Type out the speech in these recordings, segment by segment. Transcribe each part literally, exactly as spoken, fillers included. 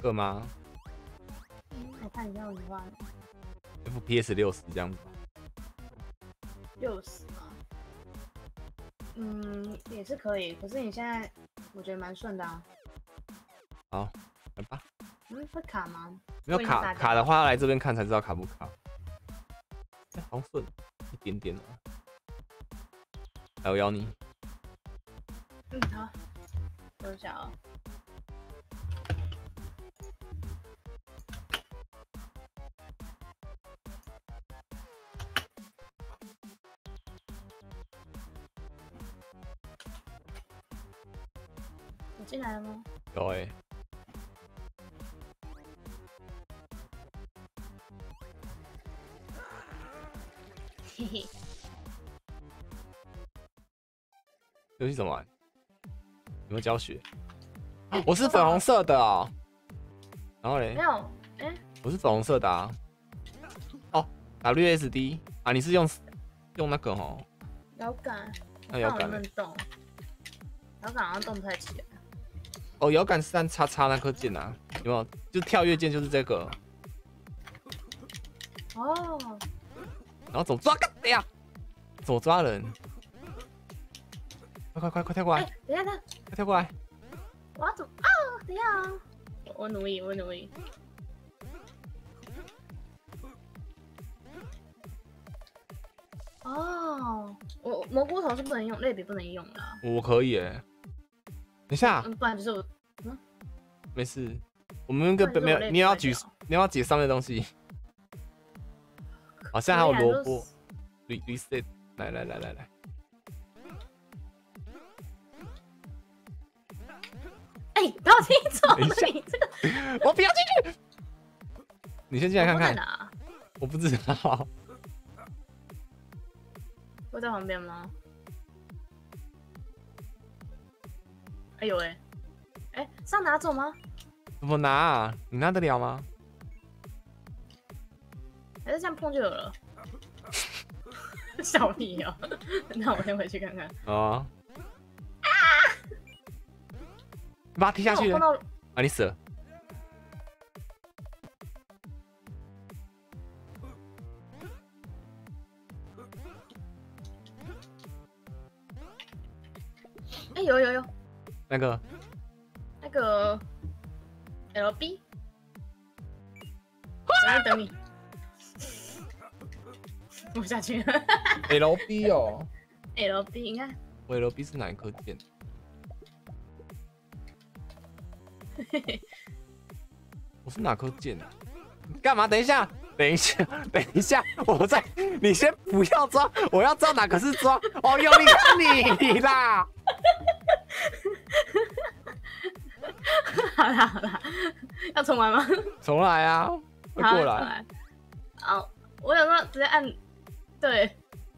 个吗？ 我看一下我的话 F P S 六十这样子。 六十吗？嗯，也是可以。可是你现在我觉得蛮顺的啊。 好，来吧。 嗯，会卡吗？ 没有卡卡的话，来这边看才知道卡不卡。哎、好顺，一点点哦。来，我邀你。 嗯，好。等一下啊。我进来了吗？ 有哎、欸。 嘿嘿。 游戏怎么玩？有没有教学？我是粉红色的哦。然后嘞？ 没有，哎、欸， 我是粉红色的啊。哦 ，W S D 啊，你是用用那个哦？ 摇杆。 那摇杆能动？摇杆好像动不太起来。 哦，摇杆是按叉叉那颗键啊，有没有？就跳跃键就是这个。 哦。 然后走抓个，哎呀，左抓人。快快快快跳过来！ 欸、等一下，等， 快跳过来！ 我要走啊！等一下啊！我努力，我努力。哦，我蘑菇头是不能用，类比不能用的、啊。 我可以哎。等一下， 嗯，不然就是我，嗯， 没事。我们那个没有，你也要举，你要解上面的东西。好像还有萝卜。reset， 来来来来来。 哎、欸，不要听错，你这个， 我不要进去。你先进来看看。 哪？ 我不知道。 会在旁边吗？哎呦喂、欸，哎、欸，是要拿走吗？ 怎么拿、啊？你拿得了吗？ 还是这样碰就有了？小屁哦、喔！那我先回去看看。 哦。啊！你把它踢下去了。啊！你死了。 哎、欸，有有有。 那个。 那个 L B。我在等你。我下去了。 L B 哦。 L B， 你看。 我 L B 是哪一颗键？我是哪颗键啊？你干嘛？等一下，等一下，等一下，我在，你先不要抓，我要知道哪个是抓。哦哟，你看你啦。 好啦好啦，要重来吗？ 重来啊！快过来。 好，我有时候直接按，对。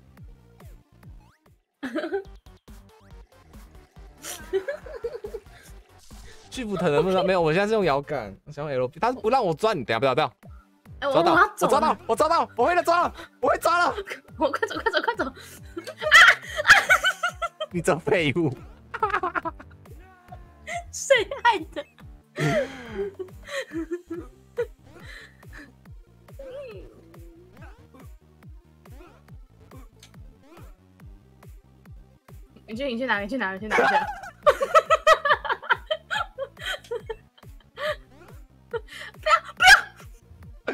巨斧藤能不能没有？我现在是用摇杆，我想用 L B， 他不让我抓你，等下不要不要。 哎， 抓到， 我我抓到，我抓到，我会了，抓了，我会抓了。 我快走快走快走！啊啊！你这废物！ 谁害的？你去，你去哪？你去哪？你去哪？去哪？不要不要！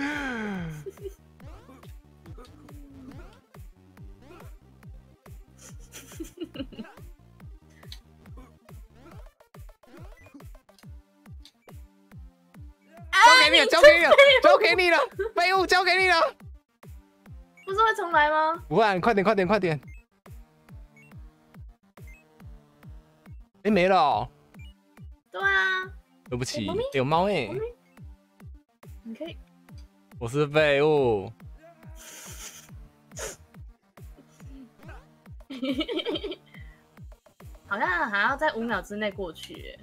交给你了，交给你了，交给你了，废物，交给你了。 不是会重来吗？ 不会，你快点，快点，快点。哎，没了哦。 对啊。 对不起，有猫哎。 你可以。 我是废物。 好像还要在五秒之内过去。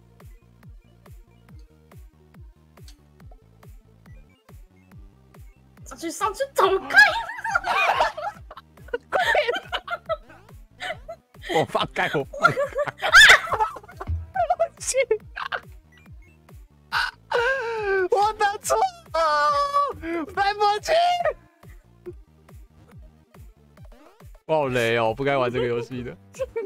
上去，上去，走开！ 我放开，我放开！我去！ 我好雷哦，不该玩这个游戏的。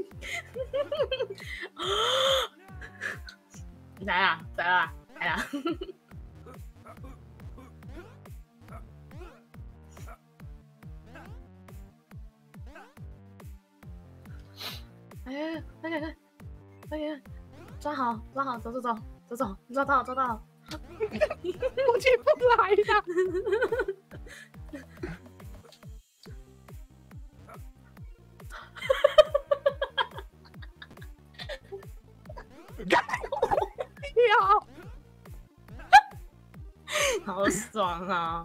来啦，来啦，来啦！哎，快点，快点，抓好，抓好，走走走，走走，抓到，抓到。 我进不来呀！干掉！ 好爽啊！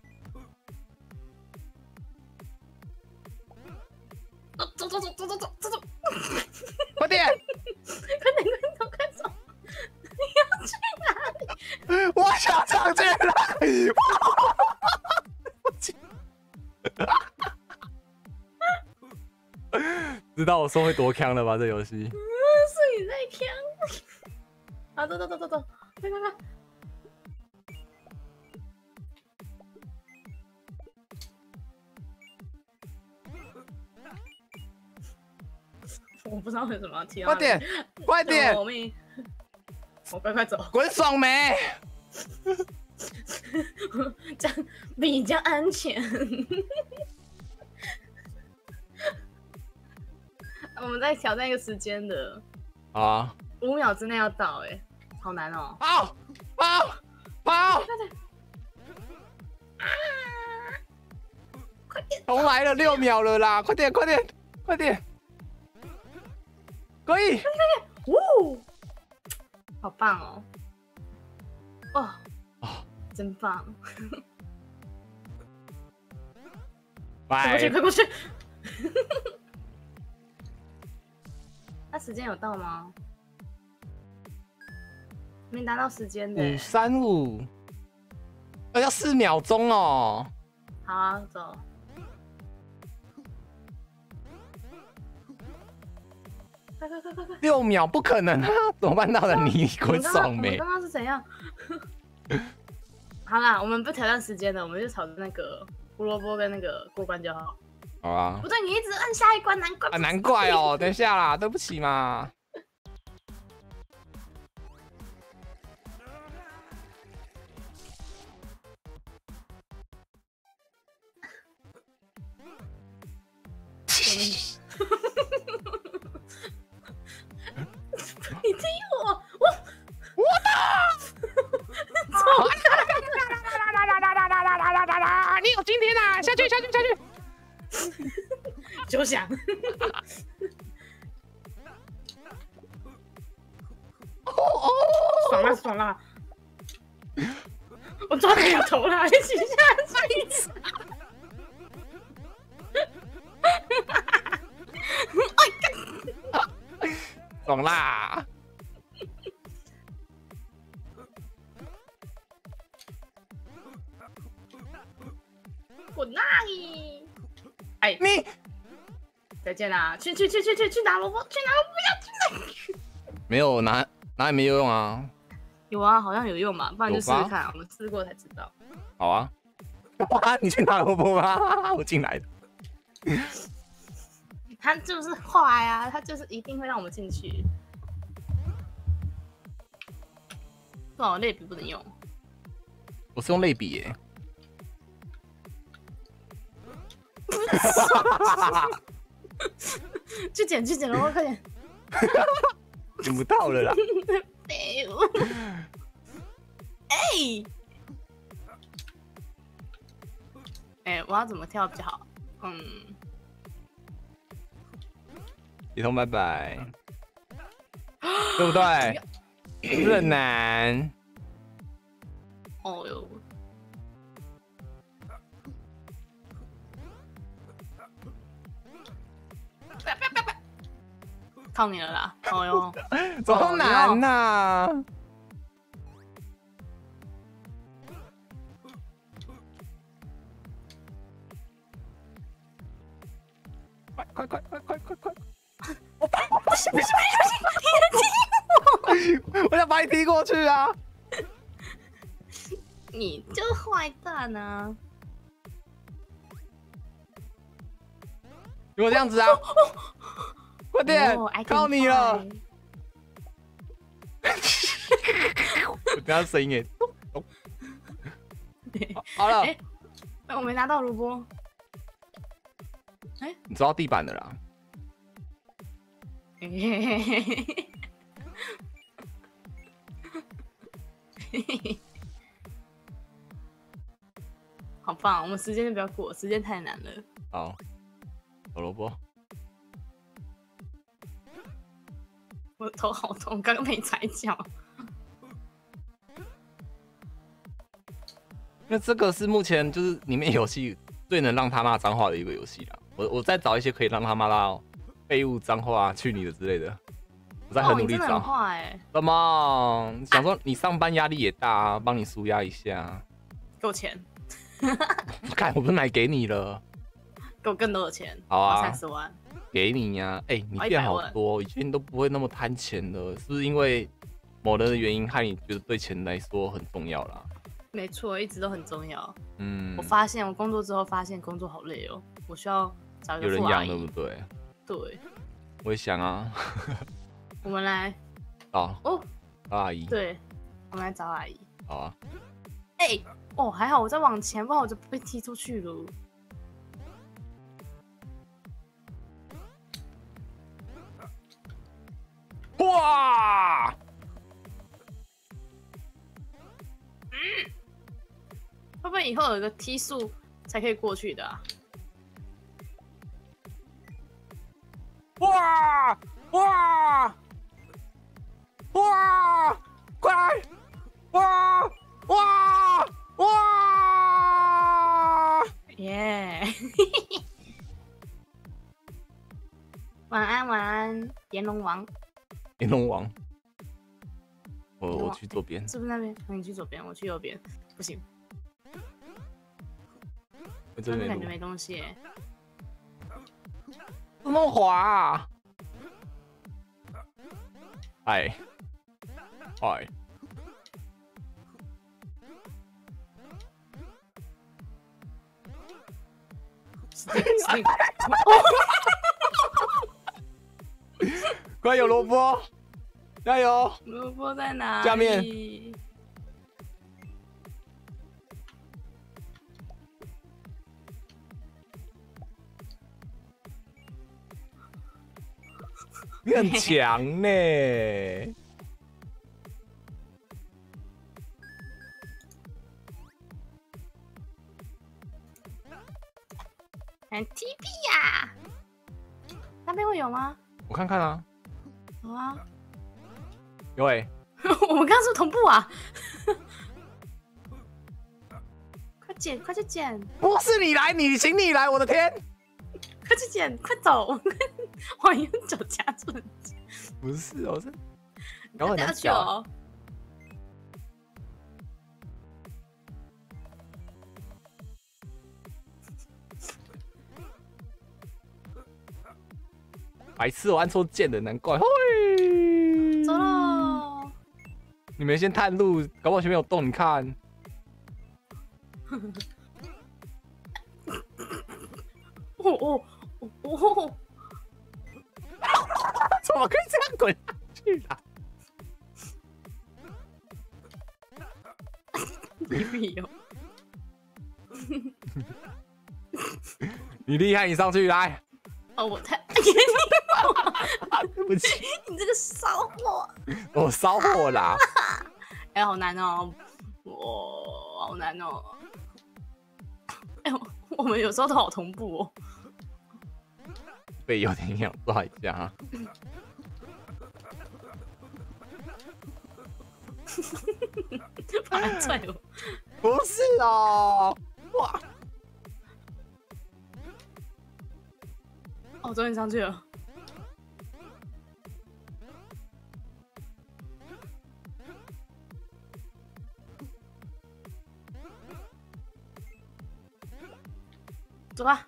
走走走走走走走走！ 快点！ 快点快走快走！你要去哪里？ 我想上去了！知道我说会多强了吧？这游戏。 是你在强。啊，走走走走走，快快快！我不知道为什么要踢到。 快点，快点！ 救命！我快快走， 滚爽没？ 这样比较安全。我们在挑战一个时间的。 啊！ 五秒之内要到、欸，哎，好难哦、喔！ 跑跑跑！ 快点！啊！快点！ 重来了，六秒了啦！快点，快点，快点！可以！ 快点！呜！好棒哦！哦哦，真棒！快过去，快过去！那时间有到吗？没达到时间的、欸。 五三五，呃，要四秒钟哦。 好啊，走。快快快快快！ 六秒不可能啊！怎么办到的？你滚爽没？ 我刚刚是怎样？好啦，我们不挑战时间了，我们就朝着那个胡萝卜跟那个过关就好。 好啊。 不对，你一直按下一关，难怪。 啊，难怪哦！等一下啦，对不起嘛。 你踢我，我我的！你有今天啊！下去下去下去！ 就想。爽了爽了！我抓你头了，一起下去！ 爽啦！ 滚那里！哎， 你再见啦！去去去去去去拿萝卜，去拿萝卜，不要去拿！ 没有拿拿也没有用啊。 有啊，好像有用嘛，不然就试试看，我们试过才知道。 好啊。哇，你去拿萝卜吗？我进来的。 他就是坏啊，他就是一定会让我们进去。哦，类比不能用。 我是用类比耶。 去捡去捡萝卜，快点！ 捡不到了啦。 废物！哎哎，我要怎么跳比较好？嗯。 一通拜拜，对不对？是不是很难？ 哦哟！不要不要不要不要！靠你了啦！哦哟， 怎么难呐、啊？快快快快快快快！我把不行不行不行，你踢我！我想把你踢过去啊！ 你就坏蛋啊！ 给我这样子啊！快点，靠你了！我等下声音哎，好了， 哎，我没拿到萝卜。哎， 你抓到地板的啦。 嘿嘿嘿嘿嘿。好棒！我们时间就不要过，时间太难了。 好，小萝卜。 我头好痛，刚刚没踩脚。 那这个是目前就是里面游戏最能让他骂脏话的一个游戏啦。我我再找一些可以让他骂到废物脏话、去你的之类的。我在很努力找。 话哎。 怎么？想说你上班压力也大啊，帮你舒压一下。 给我钱。 看，我不是买给你了， 给我更多的钱。 好啊， 三十万。 给你呀、啊！哎、欸，你变好多，以前都不会那么贪钱了，是不是因为某人的原因，害你觉得对钱来说很重要啦？ 没错，一直都很重要。 嗯， 我发现我工作之后发现工作好累哦，我需要找一个有人养，对不对？ 对， 我也想啊。 我们来找哦， 找阿姨。 对，我们来找阿姨。 好啊。 哎、欸，哦，还好我在往前，不然我就被踢出去了。 哇！ 嗯，会不会以后有一个梯速才可以过去的、啊？ 哇哇哇！快来！哇哇哇！ 耶！晚安晚安，炎龙王。 炎龙王，我我去左边， 是不是那边？你去左边，我去右边，不行， 这边感觉没东西耶， 怎么滑啊？嗨，嗨，快有萝卜！加油！ 萝卜在哪里？ 下面。你很强呢。 很 T P 呀！那边会有吗？ 我看看啊。 有啊。 有哎、欸， 我们刚刚是不是同步啊？快捡，快去捡！ 不是你来，你请你来，我的天！ 快去捡，快走！我用脚夹住你。 不是哦，是， 然后很脚哦。 白痴，我按错键的，难怪。嘿， 走喽！ 你们先探路，搞不好前面有洞，你看。 哦哦哦哦！ 怎么可以这样滚下去啊？ 你屁哦！ 你厉害，你上去来。 哦，我太…… 对不起， 你这个骚货！ 我骚货啦！ 哎、欸，好难哦，我好难哦。哎、欸，我们有时候都好同步哦。 背有点痒，不好意思啊。 把他踹我！ 不是哦，哇！ 哦，终于上去了。走吧。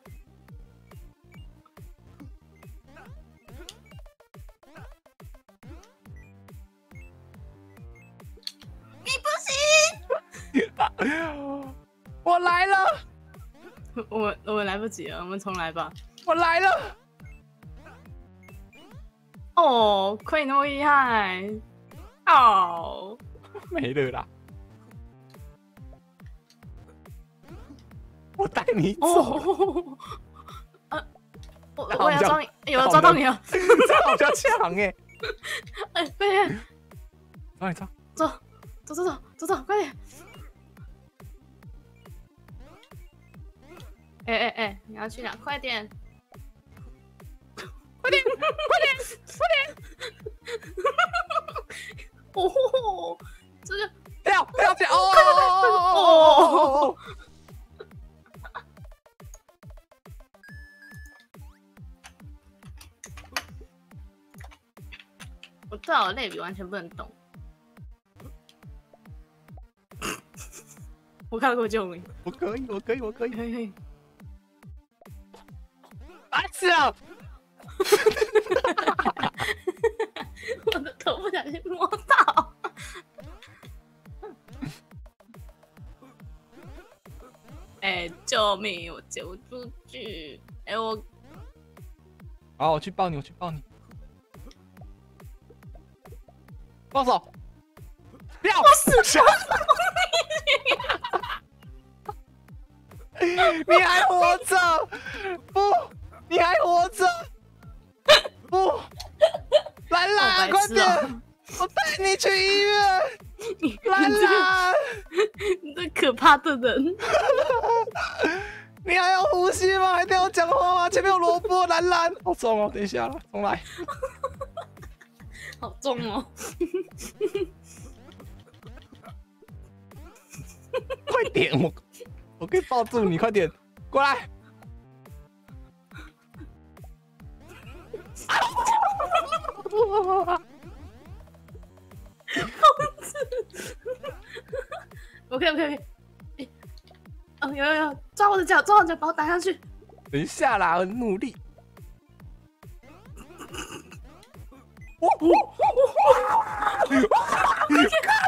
你不行！ 我来了。 我们我们来不及了，我们重来吧。 我来了！ 哦，亏你那么厉害！哦， 没了啦！我带你走。 哦，呃，我我要这样抓你，有人抓到你了！ 这样好像强哎！ 哎，快点， 抓你抓！ 走，走走走走走，快点！哎哎哎，你要去哪？快点！快点！快点！快点！哦，这个跳跳跳！哦哦哦哦！ 我对我类比完全不能动。我看到过救命！ 我可以，我可以，我可以， 可以可以。 啊！是啊！ 我的头不小心摸到。哎、欸，救命！我接不出去。哎、欸，我…… 好，我去抱你，我去抱你。放手！不要！ 我死了！ 你还活着？不，你还活着？不，兰兰，快点！我带你去医院。 你兰兰， 你这可怕的人！ 你还要呼吸吗？还听我讲话吗？前面有萝卜，兰兰，好重哦！等一下了，重来。 好重哦！ 快点，我我可以抱住你，快点过来！ OK OK OK， 欸、哦有有有，抓我的脚，抓我的脚，把我打下去。 等一下啦，很努力。我我我！你看，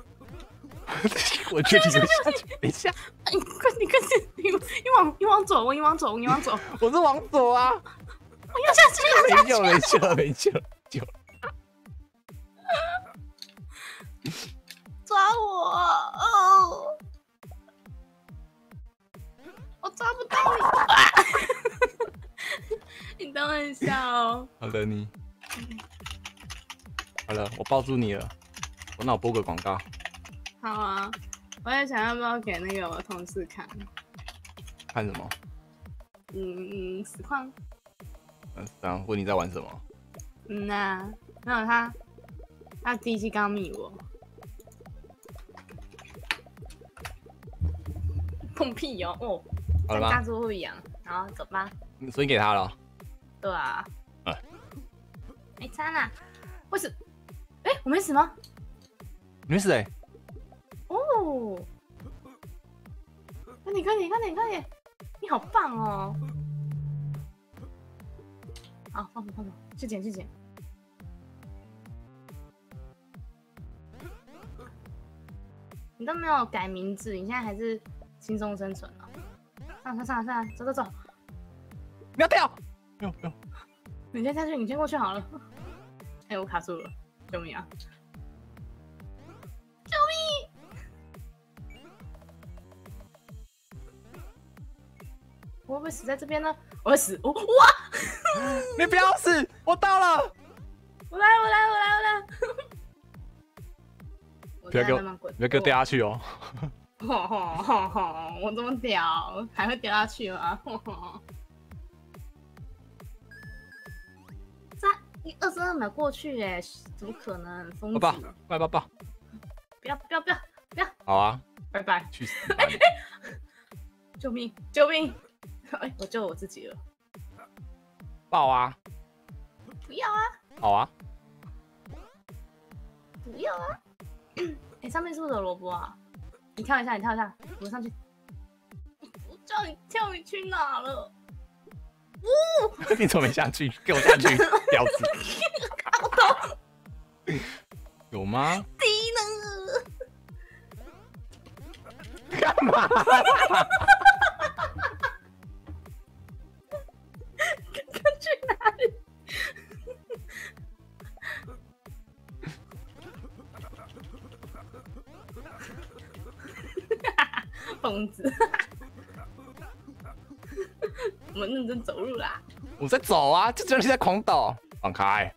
我觉得你会下去。等一下， 哎，快点快点，你你往你往左，你往左，你往左。 我是往左啊！ 我要下去，要下去。 没救，没救，没救，救！ 抓我！哦，我抓不到你。你等我一下哦。 好了，你好了，我抱住你了。我那我播个广告。 好啊，我在想要不要给那个我同事看。 看什么？ 嗯，实况。 嗯，这样问你在玩什么？ 嗯呐、啊，没有他，他第一期刚密我。碰屁哦！哦， 好了吗？ 大猪会痒，然后走吧。 所以给他了。 对啊。 嗯。 没差啦。为什？哎、欸，我没死吗？ 你没死哎、欸。 哦。快点，快点，快点，快点！你好棒哦。好，放手，放手，去捡，去捡。你都没有改名字，你现在还是轻松生存了。上上上上，走走走！ 不要跳！不用不用， 你先下去，你先过去好了。哎、欸，我卡住了，救命啊！救命！我会不会死在这边呢？我会死！哦、哇！ 你不要死！我到了！ 我来，我来，我来，我来！ 不要给我，不要给我掉下去哦！ 吼吼吼吼！我这么屌，还会掉下去吗？吼吼！三一二十二秒过去，哎，怎么可能？疯子！ 抱抱，快抱抱！ 不要不要不要不要！ 好啊， 拜拜！ 去死吧！ 救命救命！哎，我救我自己了。 抱啊！ 不要啊！ 好啊！ 不要啊！哎，上面是不是有萝卜啊？你跳一下，你跳一下，我上去。我叫你跳，你去哪了？呜！ 你怎么没下去？给我下去，婊子！ 靠头！ 有吗？ 低能！ 干嘛？ 疯子。我们认真走路啦。 我在走啊，就只有你在狂抖，放开。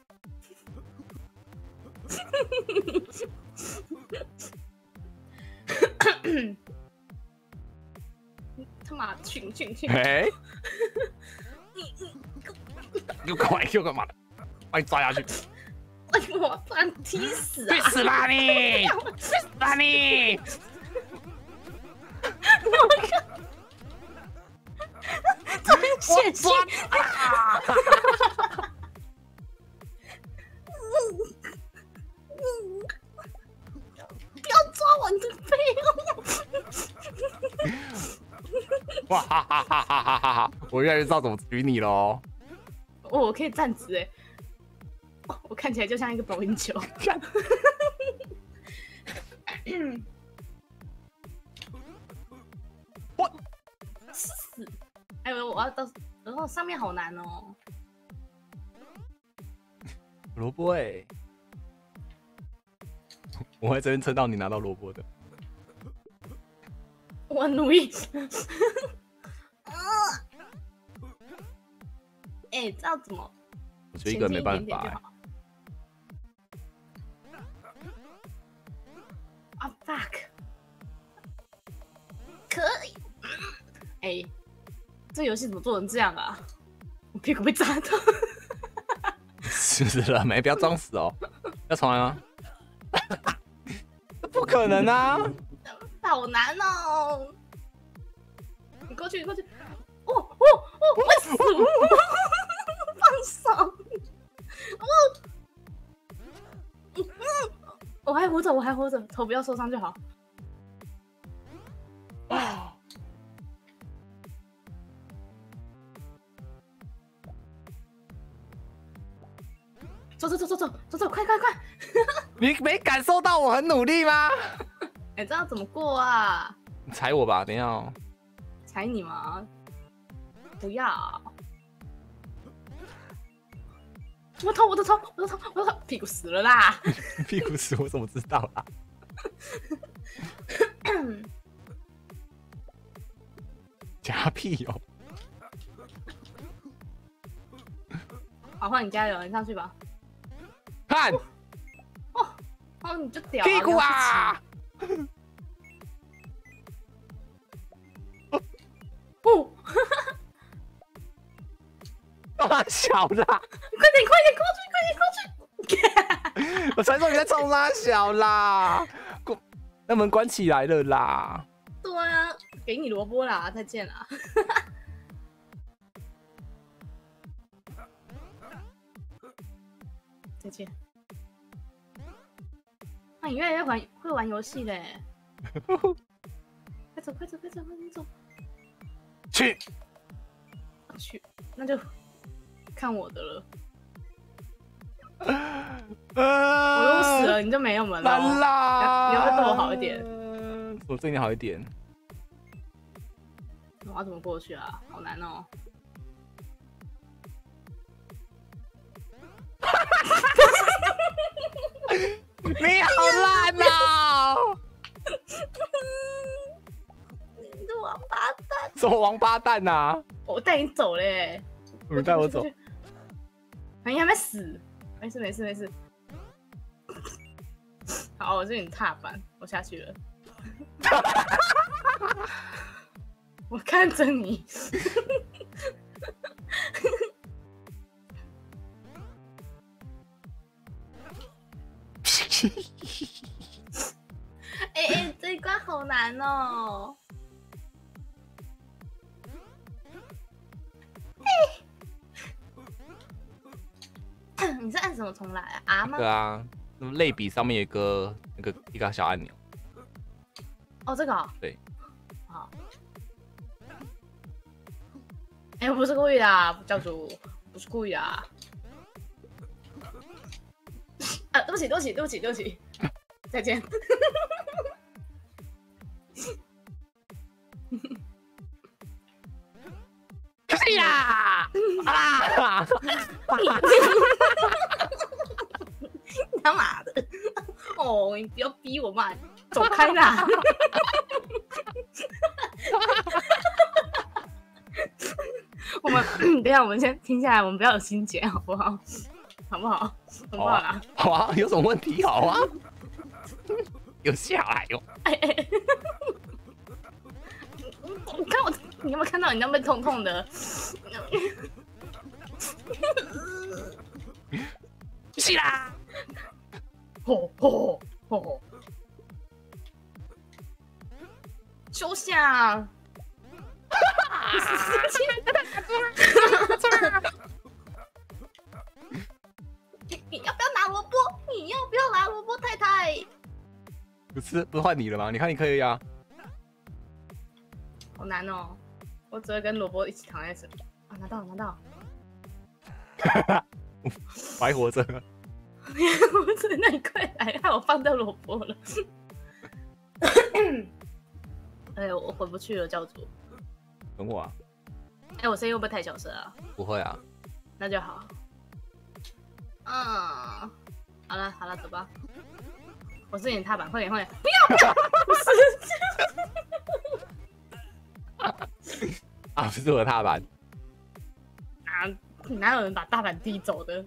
他妈去去去！ 哎，又干嘛？又干嘛？把你抓下去！ 哎呦，把你踢死啊！ 去死吧你！去死吧你！ 我靠！这边血腥！不要抓我，你的背哦！ 哇哈哈哈哈哈哈！我越来越知道怎么举你喽。 哦，我可以站直哎！我看起来就像一个保龄球。 我死！哎呦，我要到，然后上面好难哦。 萝卜哎，我在这边撑到你拿到萝卜的。 我努力。哎、欸，这样怎么？ 我觉得一个人没办法、欸。 啊、oh, fuck！ 可以。哎、欸，这游戏怎么做成这样啊？我屁股被扎到。 死了没？不要装死哦！要重来吗？不可能啊！ 好难哦！你过去，你过去！哦哦哦！我死了！放手！哦，嗯嗯，我还活着，我还活着，头不要受伤就好。啊！走走走走走走走，快快快！ 你没感受到我很努力吗？ 哎、欸，这样怎么过啊？ 你踩我吧，等一下哦。 踩你吗？不要！我头，我的头，我的头，我的头，屁股死了啦！ 屁股死，我怎么知道啦？假屁哦！ 好，换你加油，你上去吧。 看， 哦哦，你就屌、啊、 屁股啊！ 哦， 大小啦！ 快点，快点过去，快点过去！ 我才说你在冲拉小啦，那门关起来了啦。 对啊，给你萝卜啦，再见啦。再见。那、啊、你越来越玩会玩游戏嘞！快走，快走，快走，快走！ 去， 去，那就看我的了。 呃、 我都死了，你就没有门了。 啦， 你要不要对我好一点？ 我对你好一点。 我要怎么过去啊？好难哦。 你好烂哦！ 你的王八蛋！ 什么王八蛋啊？ 我带你走嘞！ 你带我走？ 你还没死？没事没事没事。好，我这里踏板，我下去了。我看着你。哎哎、欸，这一关好难哦！欸、你是按什么重来啊？啊吗？ 对啊，那么类比上面有一个那个一个小按钮。 哦，这个、哦。 对。 好。哎、欸，我不是故意的、啊，教主，不是故意的、啊。啊，对不起，对不起，对不起，对不起，再见。 可以啦！啊！ 他妈的！哦，你不要逼我嘛，走开啦！ 等一下我们先停下来，我们不要有心结，好不好？好不好？好不好啦？ 好啊，有什么问题？好啊，有下来哟。 哎哎，你看我，你有没有看到你那边痛痛的？ 是啦， 吼吼吼！休想！你你要不要拿萝卜？你要不要拿萝卜，太太？ 不是不是换你了吗？你看你可以啊。 好难哦，我只会跟萝卜一起躺在这。啊，拿到拿到！ 白活着。 不是，那你快来，害我放掉萝卜了。哎，我回不去了，教主。 等我啊。 哎，我声音会不会太小声啊？ 不会啊。 那就好。嗯，好了好了，走吧。我是你的踏板，快点快点！不要不要！不是。 啊，不是我的踏板。 啊，哪有人把踏板踢走的？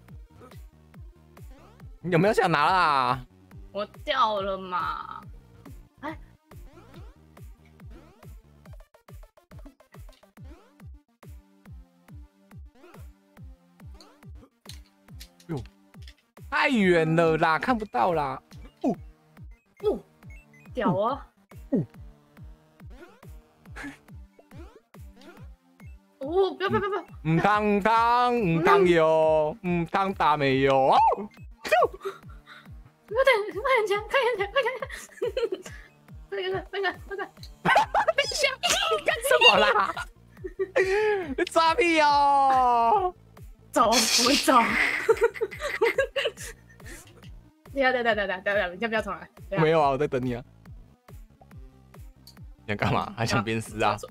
你有没有想拿啦？ 我掉了嘛。哎。 哟，太远了啦，看不到啦。哦， 哦，屌啊！哦，哦，不要不要不要！ 唔当当唔当有，唔当打没有。 快点快点抢，快点抢，快点抢！快点快点快点快点！等一下，你干什么啦？你抓屁哦！ 走，我们走。等下等下等下等下，你要不要重来？ 没有啊，我在等你啊。你要干嘛？还想鞭尸啊？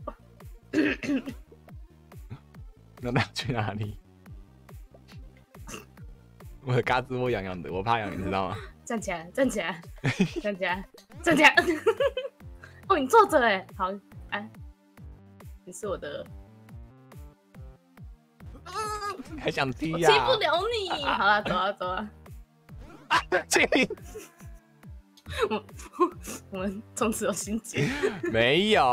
那那要去哪里？我的嘎吱窝痒痒的，我怕痒，你知道吗？ 站起来，站起来，站起来，站起来！哦，你坐着哎，好，哎，你是我的。 还想踢呀、啊？ 踢不了你。好了，走啊走啊！ 请你。 我我们从此有心结。 没有。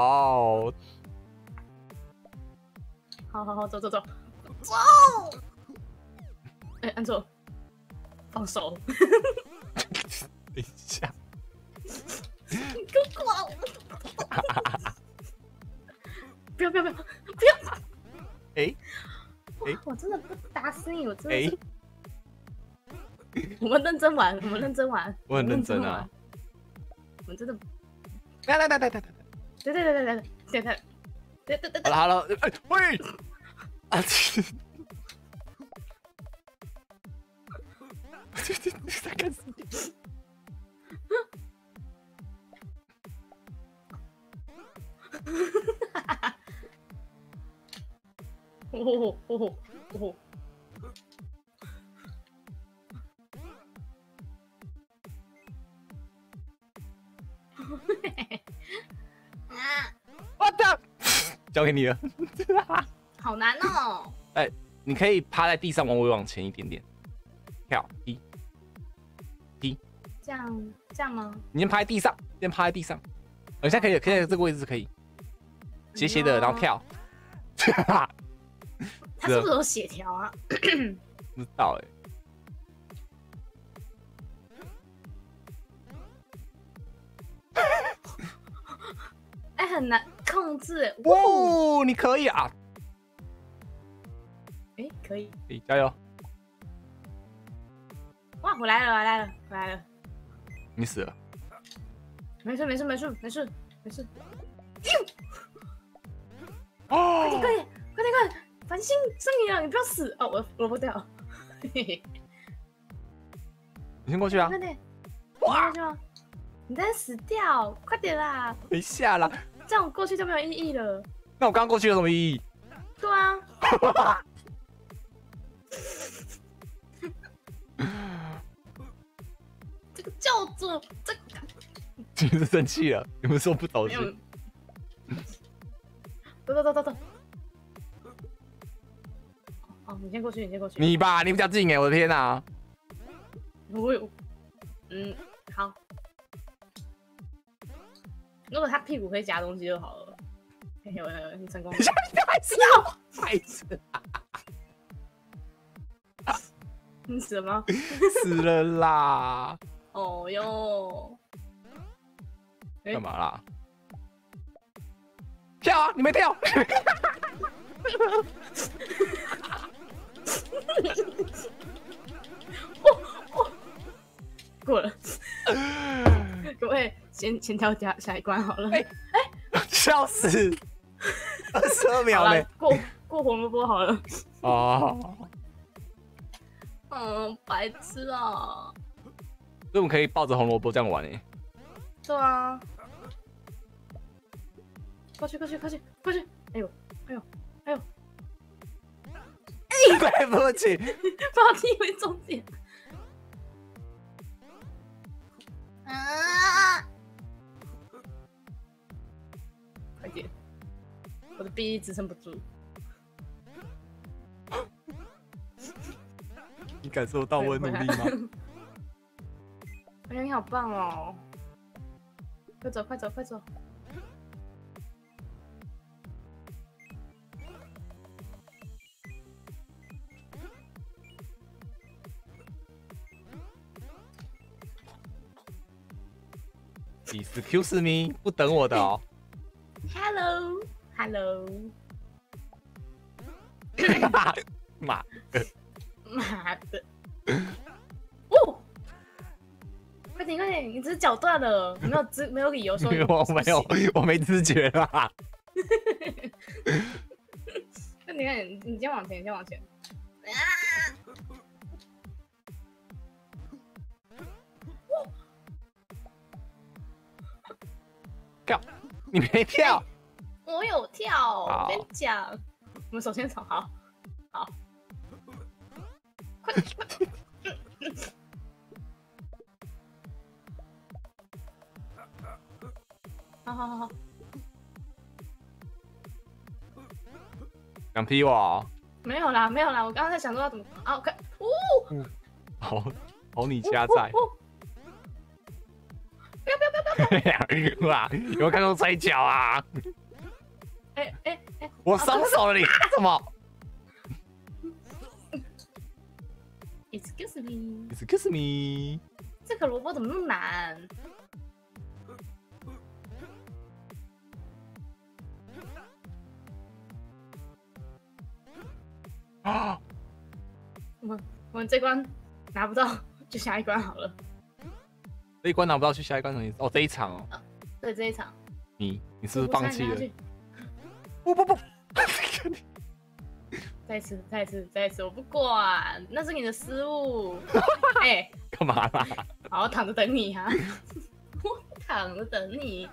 好好好，走走走走。哎、欸，按错，放手。 等一下。 你给我滚！不要不要不要不要！ 哎、欸。欸、 我真的不打死你，我真的是。 欸、 我们认真玩，我们认真玩。 我很认真啊。 我们真的。 来来来来来来， 对对对对对对对对对对。 好了好了，哎喂！啊！你在干什么？ 哦哦哦哦！ 我的，交给你了。 好难哦！ 哎，你可以趴在地上，往我往前一点点，跳踢踢。 这样这样吗？ 你先趴在地上，先趴在地上。我现在可以，可以这个位置可以，斜斜的，然后跳。 他是不是有血条啊？ 不知道哎、 欸。哎、欸，很难控制哎。 哦，你可以啊！ 哎、欸，可以， 可以加油！ 哇，我来了，我来了，我来了！ 你死了。 没事，没事，没事，没事，没事。 哦！ 快点，快点，快点，快点！繁星是你了，你不要死哦！我萝卜掉。嘿嘿。 你先过去啊！ 快点！哇！你在死掉，快点啦！ 等一下啦， 这样我过去就没有意义了。 那我刚刚过去有什么意义？ 对啊。这个教主，这个你是生气了？你们说不走是？ 走走走走走。 好，你先过去，你先过去。 你吧，你比较近哎，我的天哪！ 我有，嗯，好。如果他屁股可以夹东西就好了。嘿嘿，我你成功了。 你还是要白痴啊！ 你死了吗？ 死了啦！ 哦哟， 干嘛啦？跳啊！你没跳。 过了，各位先先跳下下一关好了。哎哎，笑死！二十二秒嘞， 过过红萝卜好了。 哦， 嗯，白痴啊！ 所以我们可以抱着红萝卜这样玩哎。 对啊，过去过去过去过去！哎呦哎呦哎呦！ 哎，对不起， 把我踢回终点。啊！快点，我的臂力支撑不住。 你感受到我的努力吗？ 我觉得你好棒哦！快走快走快走！ Excuse me， 不等我的哦。 Hello Hello。 妈的！ 妈的！哦！快点快点，你只是脚断了，你没有知没有理由说。 我没有，我没知觉啦。 那你看，你先往前，你先往前。啊！ 跳！你没跳？ 欸、我有跳，我跟你讲。我们首先走，好，好，快快！好好好好。 想踢我、哦？ 没有啦，没有啦，我刚刚在想说要怎么啊？我看，哦， 嗯、好，好你家在。 哦哦哦不要不要不要不要！ 哇，有没有看到摔跤啊？ 哎哎哎！ 我松手了你，你干什么 ？Excuse me。 Excuse me。 这个萝卜怎么那么难？ 啊！ 我们我们这关拿不到，就下一关好了。 这一关拿不到，去下一关什么意思？哦，这一场哦。 啊、对，这一场。 你你是不是放弃了？ 不不不！再一次，再一次，再一次，我不管，那是你的失误。哎、欸， 干嘛啦？ 好，我躺着等你哈、啊，我躺着等你。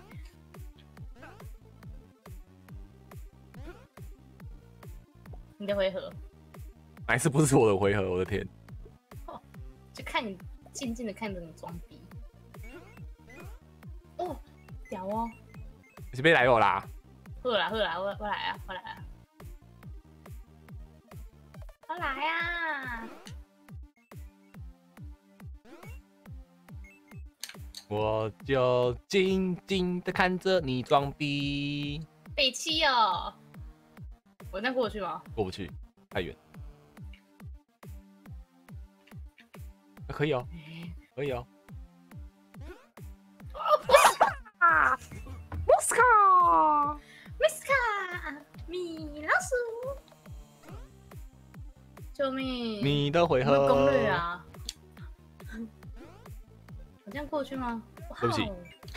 你的回合。 哪一次不是我的回合？我的天！ 哦，就看你静静的看着你装逼。哦，屌哦！ 你是被来我啦？ 好啦好啦，我我来啊，我来啊，我来啊！ 我就静静的看着你装逼。 北七哦，我这样过得去吗？ 过不去，太远。啊、可以哦，可以哦。 啊 Mosca Mosca 米老鼠，救命！ 你的回合。 有没有攻略啊？我这样过去吗？ 对不起。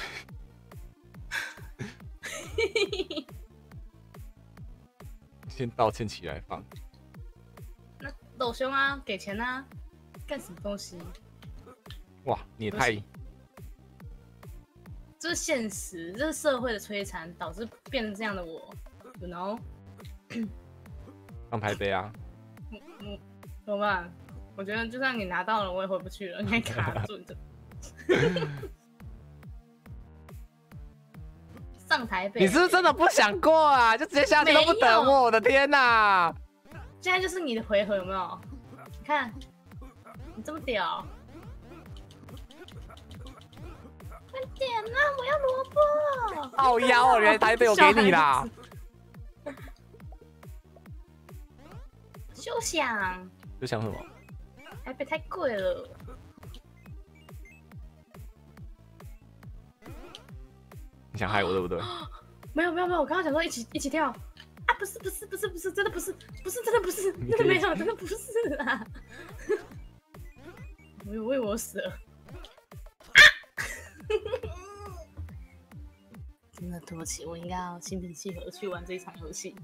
先道歉起来放。 那抖胸啊，给钱啊，干什么东西？ 哇，你也太…… 这是现实，这是社会的摧残，导致变成这样的我 ，you know？ 放台杯啊！ 嗯嗯，怎么办？我觉得就算你拿到了，我也回不去了，你还卡住着。上台北， 你是不是真的不想过啊？就直接下去都不等我，我的天哪！ 现在就是你的回合，有没有？你看，你这么屌，快点啊！我要萝卜。 好妖哦，原来台北有给你啦。 休想！ 就想什么？ 台北太贵了。 你想害我对不对？ 没有没有没有，我刚刚想说一起一起跳啊！不是不是不是不是，真的不是不是真的不是，真的没有，真的不是啊！我以为我死了。真的对不起，我应该要心平气和去玩这一场游戏。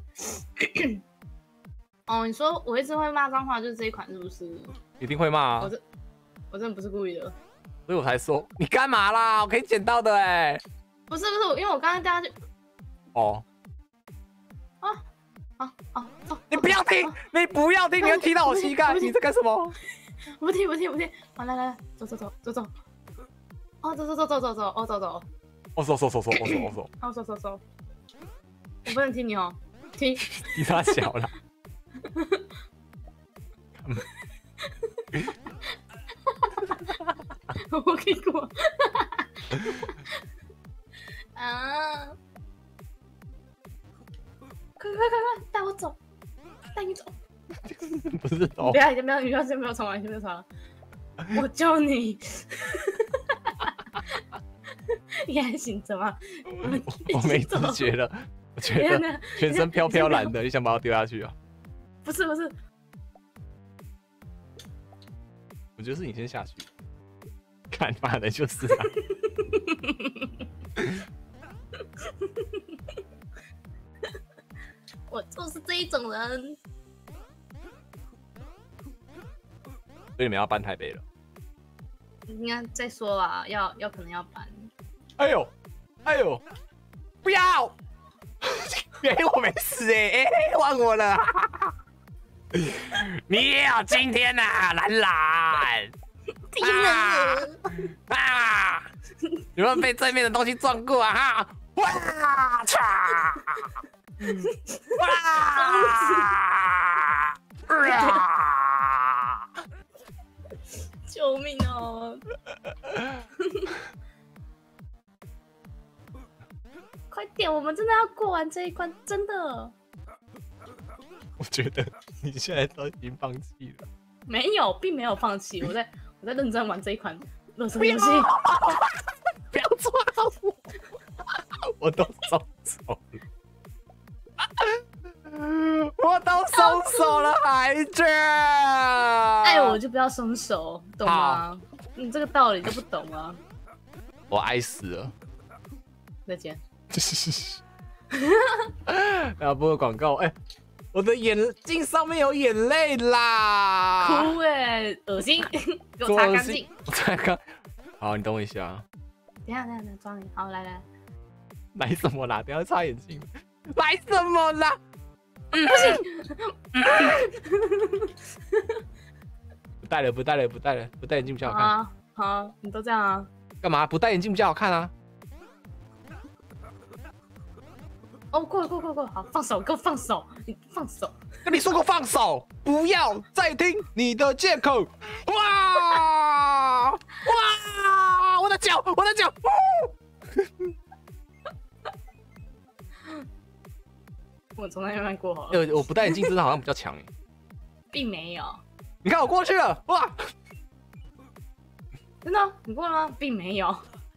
哦，你说我一直会骂脏话，就是这一款是不是？ 一定会骂啊！ 我真我真的不是故意的， 所以我才说你干嘛啦？我可以捡到的哎、欸。 不是不是，因为我刚刚掉下去。 哦。 啊啊啊！ 你不要听，你不要听，你会踢到我膝盖。你在干什么？ 不听不听不听！好，来来来，走走走走走。哦，走走走走走走，哦走走。 我走走走走，我走我走。 好，走走走。我不能听你哦，听。 你太小了。 我听过。啊！快快快快，带我走，带你走。 不是走。 不要，先不要，你不要，先不要重来，先不要重来。我救你。你还醒着吗？ 我没知觉了，我觉得全身飘飘然的，你想把我丢下去啊？ 不是不是， 我觉得是你先下去。看妈的，就是啊。 我就是这一种人。 所以你们要搬台北了？ 应该再说啦，要要可能要搬。 哎呦，哎呦，不要！哎、欸，我没死哎、欸，哎、欸，换我了。你也有今天呐、啊，兰兰。 天哪！ 啊！有没有被正面的东西撞过啊？哈！哇嚓！哇！啊！ 救命哦！快点，我们真的要过完这一关，真的。 我觉得你现在都已经放弃了。 没有，并没有放弃，我在我在认真玩这一款乐色游戏。 不要抓我！我都松手了，我都松手了，孩子。 爱我就不要松手，懂吗？你这个道理都不懂啊！ 我爱死了。 再见。 要播广告，哎、欸，我的眼镜上面有眼泪啦！ 哭哎、欸，恶心！给我擦干净。 我擦干。好，你等我一下。 等一下，等一下，等一下，抓你。好，来来。 来什么啦？等一下擦眼睛。来什么啦？ 嗯、不行。 不戴了，不戴了，不戴了，不戴眼镜比较好看。 啊，好，你都这样啊？ 干嘛？不戴眼镜比较好看啊？ 哦，过了，过过过，好，放手，给我放手，你放手。 跟你说过放手，不要再听你的借口。哇哇！我的脚，我的脚！ 我从来没玩过好了。 呃，我不戴眼镜真的好像比较强哎。 并没有。 你看我过去了，哇！ 真的？你过了吗？并没有。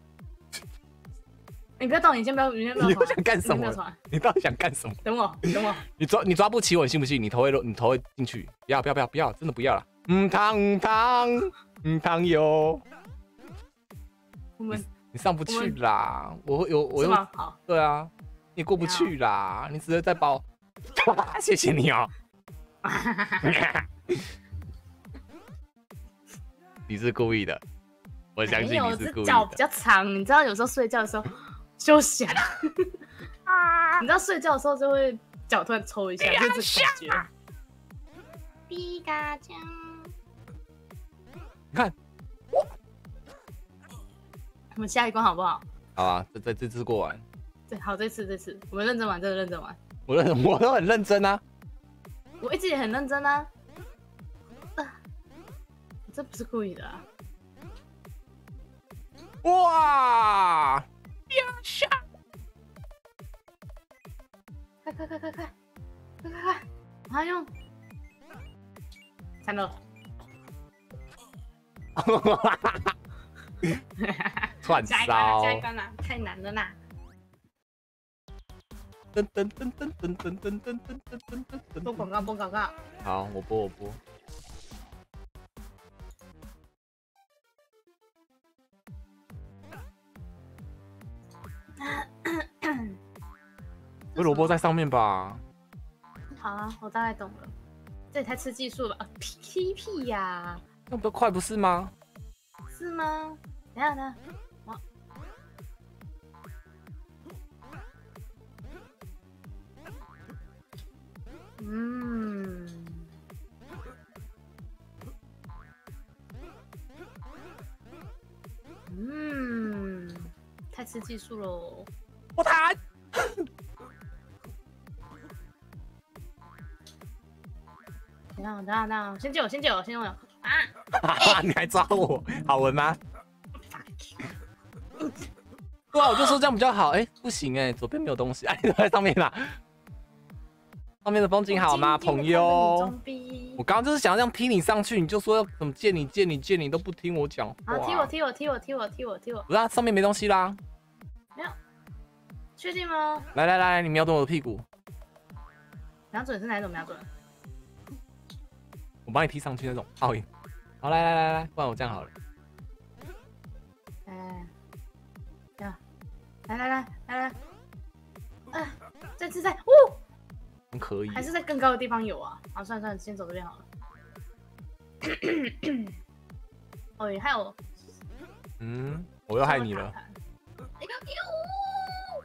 你不要动，你先不要，你先不要。 你想干什么？你到底想干什么？ 等我，等我。 你抓你抓不起我，你信不信？你头会你头会进去？不要不要不要不要，真的不要了。嗯汤嗯汤嗯汤哟。 我们你上不去啦，我有我有。 好。对啊，你过不去啦，你只是在包。谢谢你哦。你是故意的，我相信你是故意的。 脚比较长，你知道有时候睡觉的时候休息啊，你知道睡觉的时候就会脚突然抽一下，就是感觉。皮卡丘， 你看， 我们下一关好不好？ 好啊，这这这次过完。 对，好，这次这次我们认真玩，真的认真玩。 我认我都很认真啊。 我一直也很认真啊。啊，这不是故意的啊。 哇！呀下！ 快快快快快快快快！马上用。三楼。 串烧。 下一关啦，太难了啦。 噔噔噔噔噔噔噔噔噔噔噔噔。 播广告，播广告。 好，我播我播。这萝卜在上面吧？ 好啊，我大概懂了。这也太吃技术了吧！屁屁呀！ 那不快不是吗？ 是吗？等一下等一下，我嗯，嗯，太吃技术喽！ 我弹。 等下等下等下，先救我，先救我，先救我！啊！ 你还抓我，好闻吗？对啊，我就说这样比较好。哎、欸，不行哎、欸，左边没有东西，哎，都在上面啦。上面的风景好吗，朋友？我刚刚就是想要这样踢你上去，你就说要怎么借你借你借你都不听我讲话。 啊，踢我踢我踢我踢我踢我踢我！ 不是、啊，上面没东西啦。 没有，确定吗？ 来来来，你瞄准我的屁股。 瞄准是哪一种瞄准？ 我帮你踢上去那种奥运。好，来来来来，不然我这样好了。 哎，这样，来来来来来，啊，再次再，哦， 可以。 还是在更高的地方有啊？好，算了算了，先走这边好了。哦，还有， 嗯，我又害你了。 哎呦！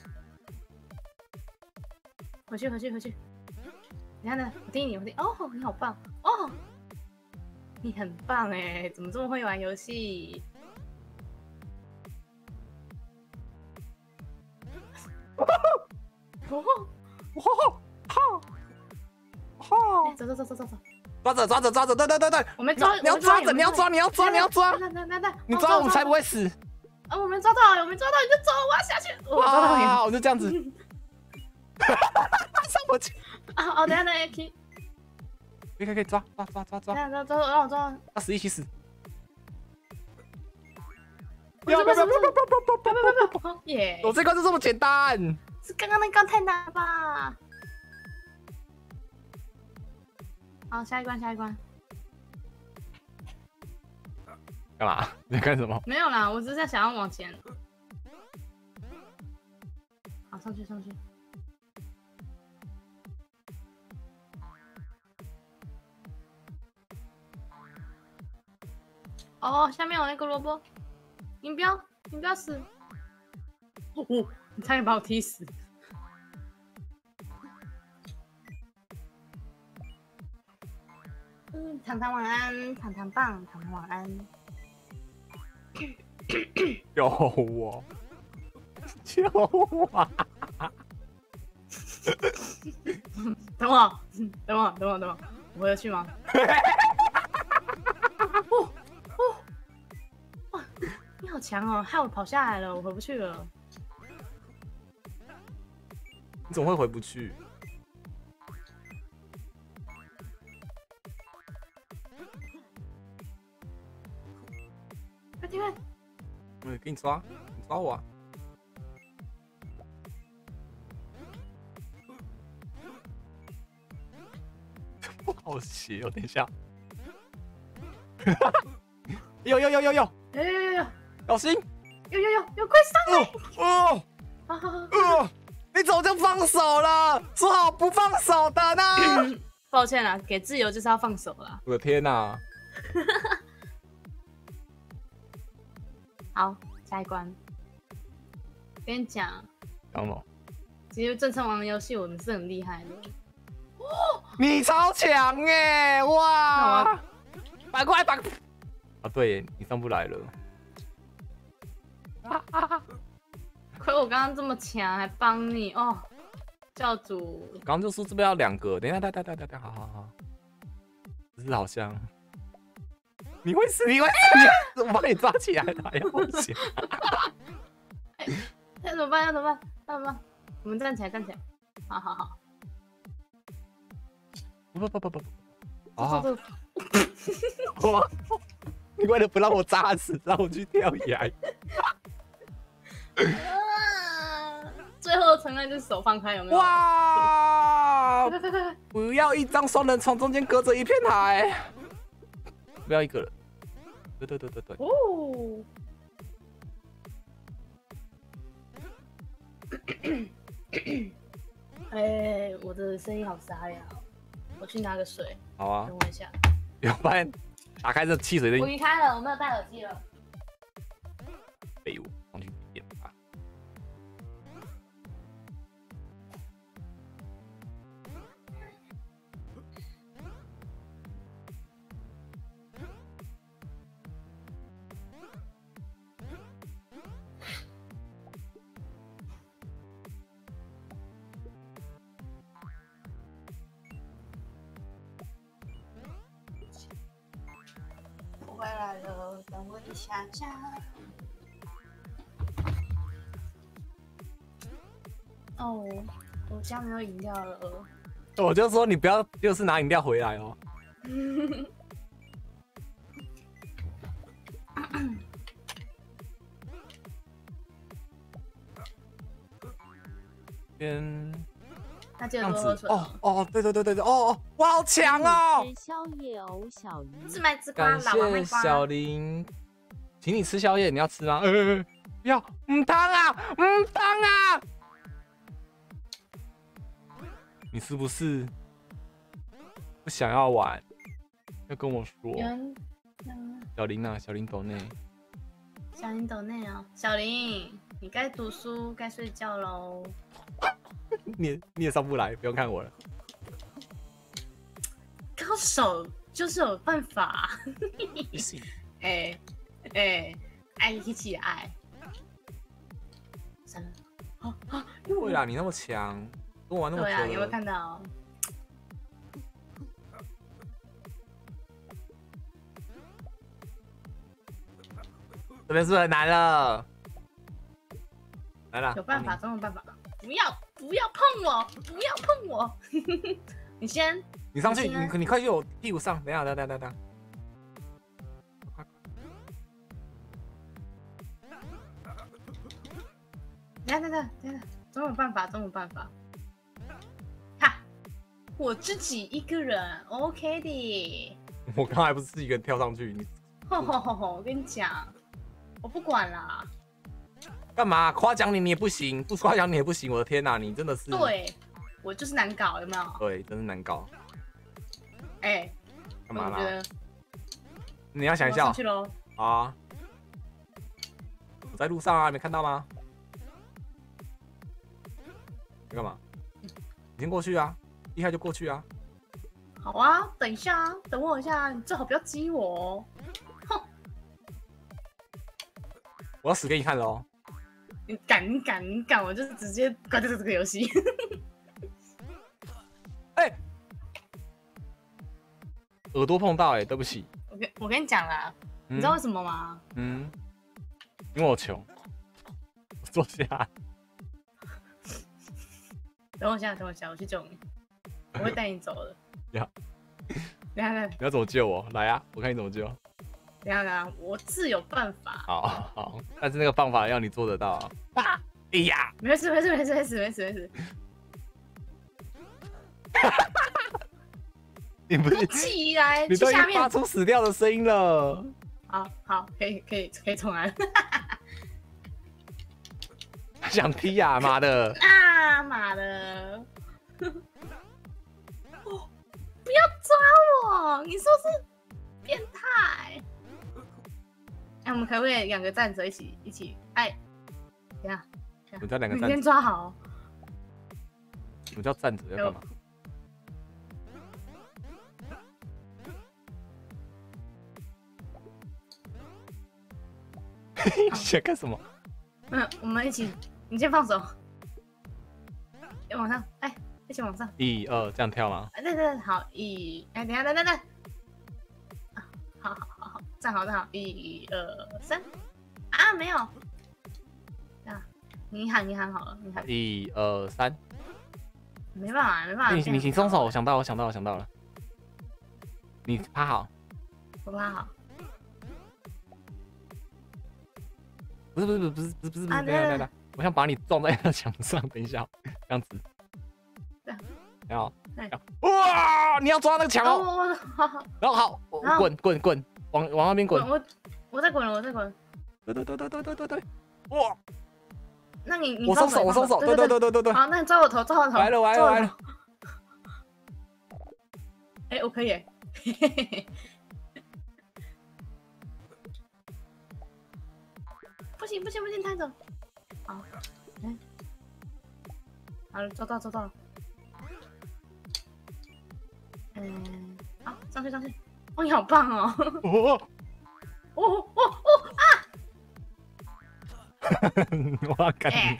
回去回去回去。你看呢？我听你，我听。哦，你好棒哦！你很棒哎，怎么这么会玩游戏？哦哦哈哈！ 走走走走走走！ 抓着抓着抓着，对对对对！ 我没抓， 你要抓着，你要抓，你要抓，你要抓！ 来来来来， 你抓我们才不会死。 啊，我没抓到，我没抓到，你就走，我要下去。我抓到你， 我就这样子。上不去。 啊哦，等下等下，可以， 可以可以抓抓抓抓抓， 等下抓抓让我抓， 要死一起死！ 不要不要不要不要不要不要不要！耶！ 我这关就这么简单， 是刚刚那关太难了吧？好，下一关下一关。 干嘛？你在干什么？ 没有啦，我只是在想要往前。好，上去上去。哦，下面有那个萝卜，你不要，你不要死！哦，你差点把我踢死。嗯，糖糖晚安，糖糖棒，糖糖晚安。 救我！救我！ 等我，等我，等我，等我，我回得去吗？哦哦哇！你好强哦，害我跑下来了，我回不去了。 你怎么会回不去？ 快点！ 我给你抓，你抓我啊！好邪哦！等一下，有有有有有有有有有， 小心！ 有有有有，快上来！ 哦好好好， 哦！你怎么就放手了？说好不放手的呢？ 抱歉啦，给自由就是要放手啦。 我的天哪！ 好，下一关。跟你讲， 讲什么？ 其实正常玩的游戏我们是很厉害的。 你超强哎！哇！反过来反！啊，对耶，你上不来了。 亏我刚刚这么强，还帮你哦。 教主， 刚刚就说这边要两个，等一下，等等等等等，好好好，只是好像你会死，你会死，你我把你抓起来了，哎呀，不行。 那怎么办？要怎么办？要怎么办？我们站起来，站起来。好好好。 不不不不不不。啊！ 走走走哇！你为了不让我扎死，让我去跳崖。 最后承认就是手放开，有没有？ 哇！ 快快快快！ 不要一张双人床中间隔着一片海。不要一个人。对对对对对。 哦。哎，我的声音好沙哑，我去拿个水。 好啊。 等我一下。 有发现打开这汽水的。 我离开了，我没有戴耳机了。 废物，上去点吧。 回来了，等我一下下。哦，我家没有饮料了。 我就说你不要，就是拿饮料回来哦。边。 那记得多喝水哦哦，对对对对对，哦哦，哇，好强哦！ 吃宵夜哦，小鱼。 自卖自夸， 感谢小林，请你吃宵夜，你要吃吗？呃，不要，唔汤啊，唔汤啊！你是不是不想要玩？要跟我说。小林啊，小林抖内。 小林抖内啊，小林，你该读书，该睡觉喽。 你你也上不来，不用看我了。 高手就是有办法。哎哎，爱一起爱。算了。啊啊！ 对啦，你那么强，跟我玩那么久了。 对啊，你有没有看到？ 这边是不是很难了？来了。 有办法，总有办法。不要不要碰我，不要碰我！你先， 你上去，你你快去我屁股上，等一下，等一下，等一下， 等一下，等一下，等一下，总有办法，总有办法。哈，我自己一个人 ，OK 的。 我刚才不是自己一个人跳上去，你。 吼吼吼吼！我跟你讲，我不管啦。 干嘛夸奖你你也不行，不夸奖你也不行，我的天哪，你真的是。 对，我就是难搞，有没有？ 对，真是难搞。 哎、欸， 干嘛啦？你要想一下。 上去喽。 啊！我在路上啊，没看到吗？你干嘛？你先过去啊，一下就过去啊。 好啊，等一下啊，等我一下，你最好不要激我哦。哼！ 我要死给你看喽。 你敢你敢你敢，我就直接关掉这个游戏。 哎、欸，耳朵碰到哎、欸，对不起。 我跟我跟你讲啦，嗯、你知道为什么吗？嗯， 因为我穷。坐下。 等我一下，等我一下，我去救你。我会带你走的。 不要。 等下等下。 你要怎么救我？来啊，我看你怎么救。 等下等下，我自有办法。 好好，但是那个方法要你做得到啊！啊哎呀， 没事没事没事没事没事没事。 你不是起来， 你都已经发出死掉的声音了。 好好，可以可以可以重来。 想踢呀，妈的！ 啊妈的！哦，不要抓我！你是不是变态？哎，我们可不可以两个站着一起一起？哎，等下， 我们叫两个站着。 你先抓好。 什么叫站着？要干嘛？你想干什么？ 嗯，我们一起，你先放手。 哎，往上，哎，一起往上。 一二，这样跳吗？ 哎，对对对，好，一，哎，等一下，等等等，好好好好，站好站好，一二三，啊，没有，啊，你喊你喊好了，你喊。 一二三， 没办法，没办法。 你你你松手，我想到我想到我想到了，你趴好。 我趴好。 不是不是不是不是不是不是， 啊等一下等一下，我想把你撞在那墙上，等一下，这样子。 这样。 然后，哇！你要抓那个墙哦。 我我好好。 然后好，滚滚滚，往往那边滚。 我我在滚了，我在滚。 对对对对对对对对。哇！ 那你你我松手，我松手。对对对对对对。 好，那你抓我头，抓我头。 来了来了来了。 哎，我可以。不行不行不行，太走。好，哎，好了，抓到抓到。嗯，好，上去上去。哦，你好棒哦！ 哦哦哦哦啊！ 我感觉。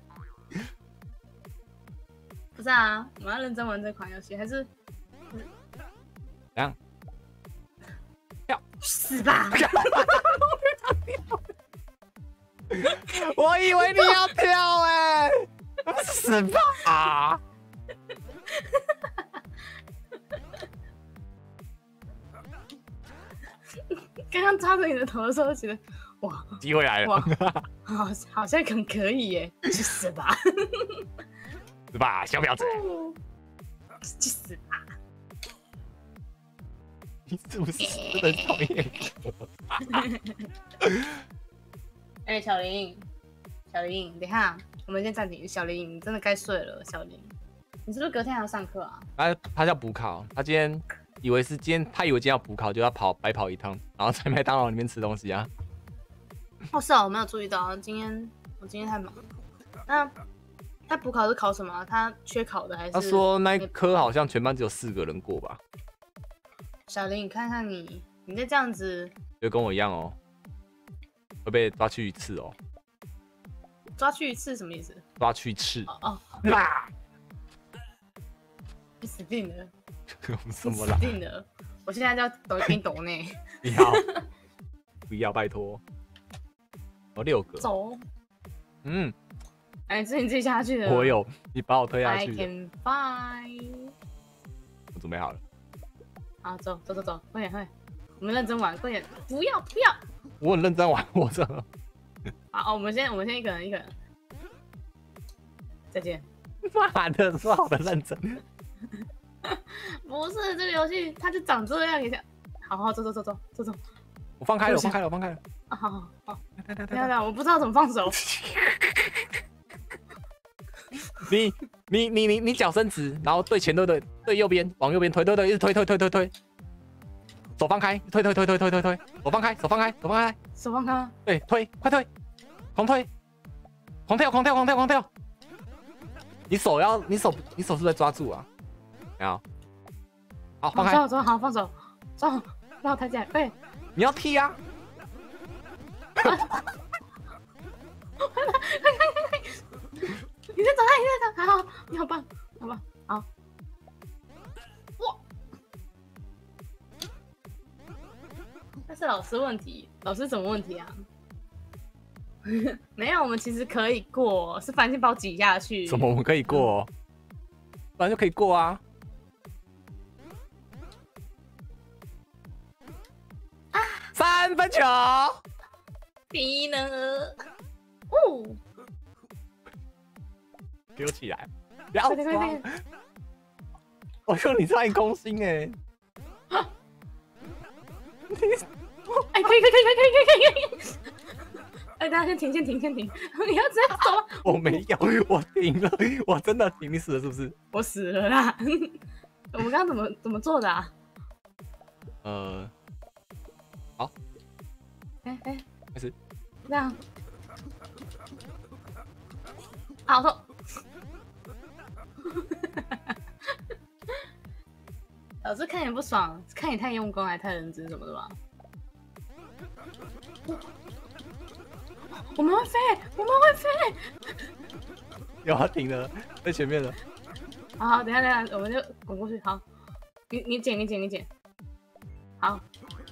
不是啊，我们要认真玩这款游戏，还是？ 怎样？跳！ 死吧！ 我以为你要跳哎、欸，死吧！ 刚刚抓着你的头的时候，觉得哇， 机会来了， 哇，好，好像很可以耶，去死吧！ 死吧，小婊子！ 去死吧！ 你是不是很讨厌我？ 哎、欸，小林，小林，等一下，我们先暂停。小林，你真的该睡了。小林，你是不是隔天还要上课啊？ 他他要补考，他今天以为是今天，他以为今天要补考，就要跑白跑一趟，然后在麦当劳里面吃东西啊。 哦，是啊，我没有注意到，今天我今天太忙。那他补考是考什么？他缺考的还是？ 他说那一科好像全班只有四个人过吧。 小林，你看看你，你再这样子， 就跟我一样哦。会被抓去一次哦。 抓去一次什么意思？ 抓去刺。 哦哦。 啦！ 你死定了！ 什么啦？ 死定了！我现在就要抖一抖呢。 不要，不要，拜托。哦，六个。 走。 嗯。 哎，是你自己下去的。 我有，你把我推下去。 I can fly。 我准备好了。 好，走走走走，快点快点，我们认真玩，快点！不要不要。 我很认真玩，我这。 好，我们先我们先一个人一个人。再见。 妈的，说好的认真。 不是这个游戏，它就长这样，你看。好好走走走走走走。 我放开了，我放开了，我放开了。 啊，好好好。等等等，我不知道怎么放手。 你你你你你脚伸直，然后对前对对对右边，往右边推，对对，一直推推推推推。手放开，推推推推推推推，手放开，手放开，手放开， 手放开。 对，推，快推，狂推，狂跳，狂跳，狂跳，狂跳。你手要，你手，你手是不是在抓住啊？没有。好，放开。 抓抓好，放手，抓好，让我抬起来，对。 你要踢啊！ 你在找他，你在找他，好，你好棒，好棒，好。哇！那是老师问题，老师什么问题啊？没有，我们其实可以过，是反正把我挤下去。 什么？我们可以过、哦？反正就可以过啊！啊！三分球！ 逼呢？哦！ 给我起来！不要抓！我说你太攻心哎！ 哎，可以可以可以可以可以可以可以！哎，大家先停先停先停！你要直接走吗？ 我没有，我停了，我真的停，你死了是不是？ 我死了啦！我们刚刚怎么怎么做的啊？ 呃，好， 哎哎， 开始， 这样，好痛！老师看你不爽，看你太用功还太认真什么的吧？我们会飞，我们会飞！ 有啊，停了， 在前面了。 好好，等一下等一下，我们就滚过去。好，你你捡你捡你捡。好。啊！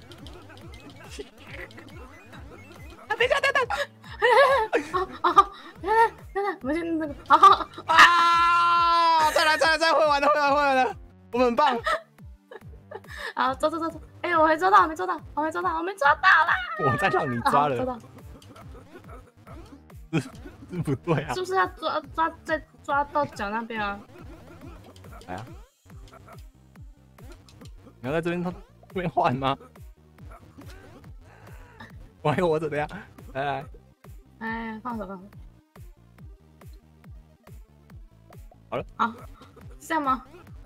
等一下等等。 好好好，来来来来，我们先那个，好好啊！再来再来再来，会玩的会玩会玩的，我们很棒。 好，走走走走。哎，我没抓到，没抓到，我没抓到，我没抓到啦！ 我在让你抓了。 抓到。 是是不对啊。 是不是要抓抓再抓到脚那边啊？ 来啊！你要在这边这边换吗？我还有我怎么样？来来。 哎，放手放手。 好了。 好，是这样吗？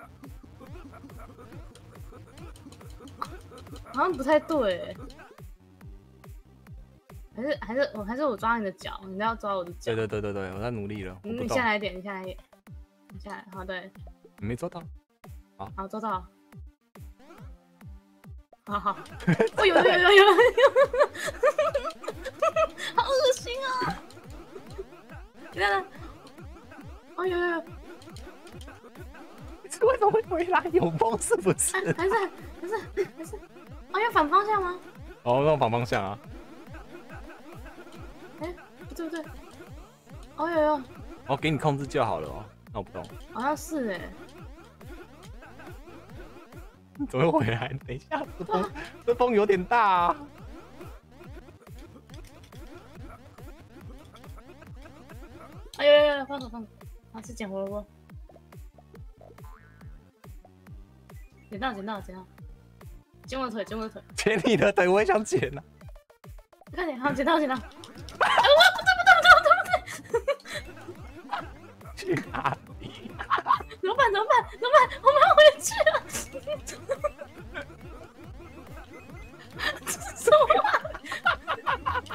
好像不太对。还是还是我还是我抓你的脚，你要抓我的脚。 对对对对对，我在努力了。 你你下来一点，你下来一点，你下来。好，对。 你没抓到。好。 好，抓到了。好好。哦呦呦呦呦！好恶心啊！你看，哦呦呦呦！ 这为什么会回来？有风是不是？ 还是还是还是？哦，要反方向吗？ 哦，那反方向啊。 哎，不对不对。哦呦呦！ 哦，给你控制就好了哦。那我不懂。 好像是哎。 怎么会回来？等一下，这风这风有点大啊。 哎呦呦！放手放手，啊，是捡胡萝卜。捡到捡到捡到，捡我的腿捡我的腿。 捡你的腿，我也想捡啊。 快点，好，捡到捡到。哎，我不对不对不对不对！ 去哪里？ 怎么办？怎么办？怎么办？我们要回去了。这是什么？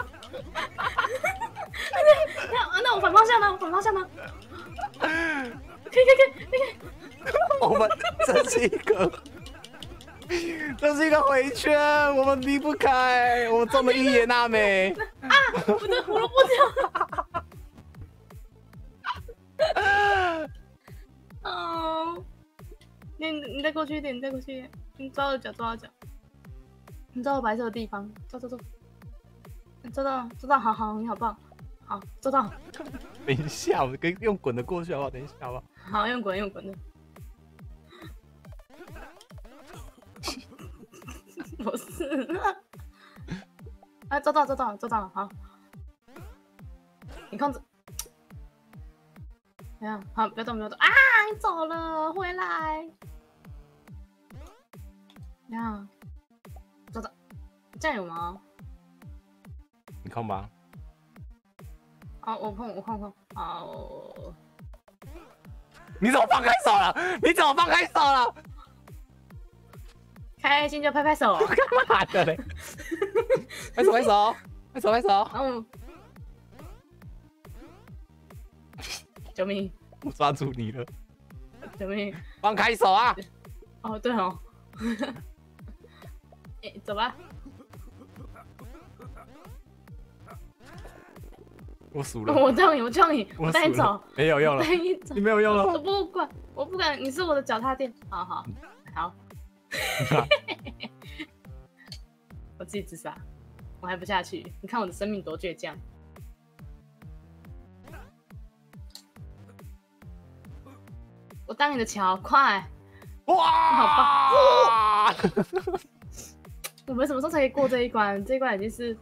那那我反方向呢？我反方向呢？可以可以可以可以。 我们这是一个，这是一个回圈，我们离不开。我们中了一言娜美。 啊！我的胡萝卜掉。哦，你你再过去一点，你再过去一点，你抓我脚，抓我脚，你抓我白色的地方，抓抓抓，抓到抓到，好好，你好棒，好抓到。 等一下，我跟用滚的过去好不好？等一下好不好？ 好，用滚用滚的。不是，啊，抓到抓到抓到了，好，你控制。怎样？好，不要动，不要动啊！你走了，回来。怎样？找找，这样有吗？ 你控吧。 好，我控，我控控。好。 你怎么放开手了？你怎么放开手了？ 开心就拍拍手。 干嘛的嘞？拍手拍手，拍手拍手。 嗯。救命！ 我抓住你了！ 救命！ 放开手啊！ 哦，对哦。哎，走吧。 我输了。 我叫你，我叫你， 我带你走。 没有用了。 带你走。 你没有用了。 我不管，我不敢，你是我的脚踏垫。好好好。我自己自杀，我还不下去。你看我的生命多倔强。我当你的桥，快！ 哇， 好棒！我们什么时候才可以过这一关？这一关已经是……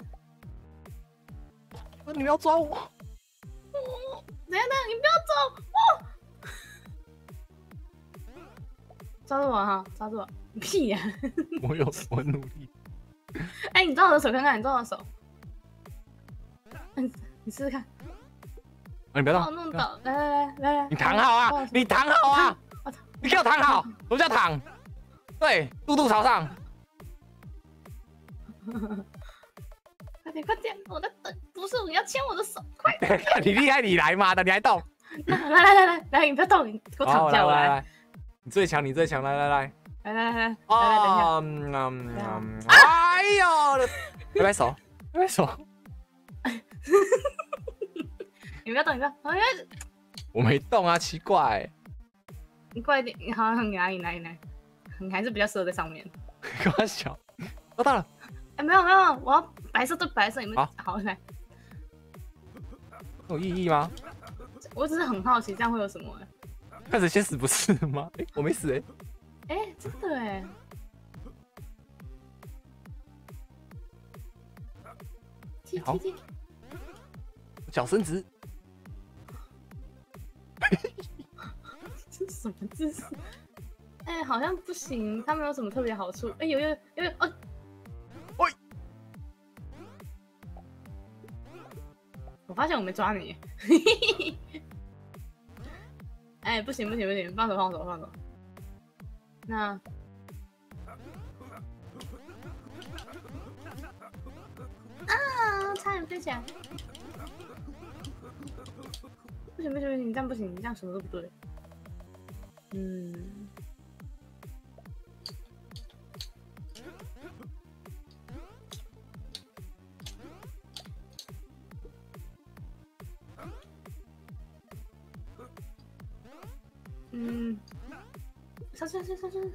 你们要抓我！ 等一下，等一下，你不要走！哦、抓住我哈，抓住我！屁呀、啊！ 我有，我努力。 哎、欸，你抓我的手看看，你抓我的手。嗯，你试试看。 你不要动！ 弄倒！来来来来来， 你躺好啊！你躺好啊！你给我躺好！什么叫躺？对，肚肚朝上。 快点快点！我在等，不是你要牵我的手，快！ 你厉害，你来嘛的，你还动？ 来来来来来，你不要动，你给我躺下，我来。 你最强，你最强，来来来， 来来来来来，等一下。 嗯嗯，哎呦！拍拍手，拍拍手。 你不要动，你不要，我我没动啊，奇怪。 你快点，好像哪里哪里哪里，你还是比较适合在上面。 开玩笑，抓到了。 哎、欸，没有没有，我要白色对白色，你们好，好来。 有意义吗？ 我只是很好奇，这样会有什么、欸？ 看谁先死不是吗？哎、欸，我没死哎、 欸。哎、欸，真的哎、欸。踢踢踢！ 脚伸直。 这是什么姿势？哎、欸，好像不行，它没有什么特别好处。哎、欸，有有有有哦！ 喂！ 我发现我没抓你。哎、欸，不行不行不行，放手放手放手。那。啊！差点飞起来！不行不行不行，你这样不行，你这样什么都不对。嗯。嗯。上上上上上。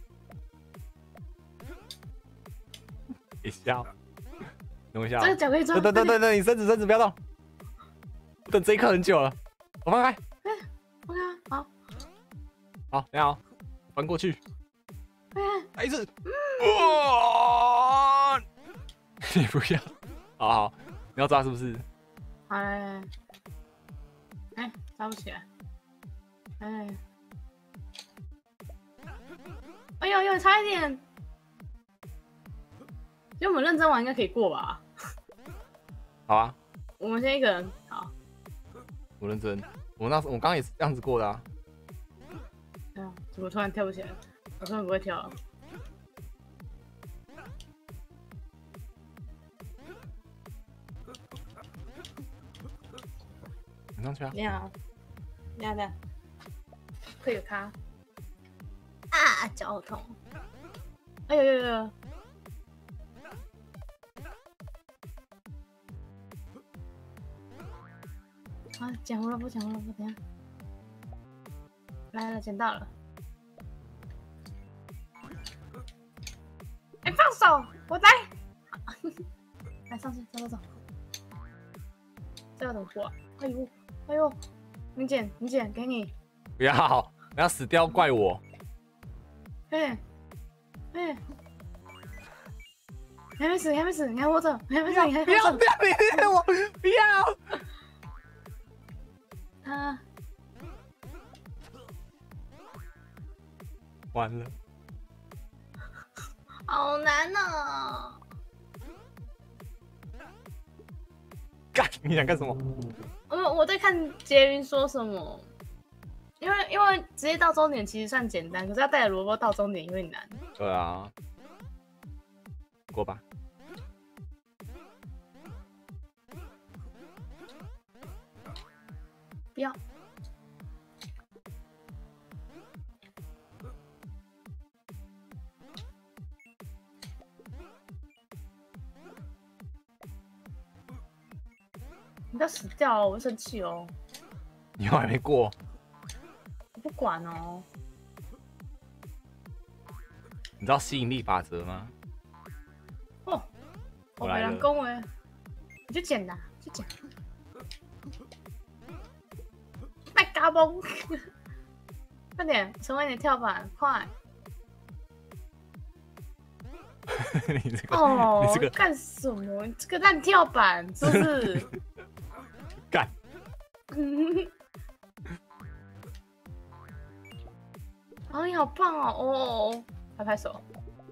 等一下。等一下、喔， 这个脚可以抓。 等等等等，你伸直伸直，不要动。等这一刻很久了，我放开。 哎 ，OK， 好。 好，你好，翻过去。 哎， 来一次。哇！你不要。好好，你要抓是不是？ 好嘞。哎，抓不起来。哎。哎呦呦，差一点。因为我们认真玩应该可以过吧？ 好啊， 我们先一个人，好。 我认真，我那我刚刚也是这样子过的啊。 哎呀，怎么突然跳不起来？我突然不会跳了。 你上去啊！ 你好，你好的，会有他。啊，脚好痛！哎呦呦呦！啊，捡胡萝卜，捡胡萝卜，等下，来了，捡到了。哎、欸，放手，我来。来，上去，走走走。这要怎么过、啊？哎呦，哎呦，你捡，你捡，给你。 不要，不要死掉，怪我。 哎，哎。你还没死，你还没死，你还活着，你还没死，你还活着。 不要不要别我，不要。 他完了， 好难哦！ 干，你想干什么？ 我我在看杰云说什么，因为因为直接到终点其实算简单，可是要带着萝卜到终点有点难。 对啊，过吧。 不要。你不要死掉哦，我会生气哦。 你还没过。 我不管哦。 你知道吸引力法则吗？ 哦， 我来了。 人工哎，你就捡啦，就捡。麦嘎嘣！快点成为你的跳板，快！ 你这个哦， 你这个干什么？你这个烂跳板是不是？ 干！ 哦，你好棒哦！哦，拍拍手。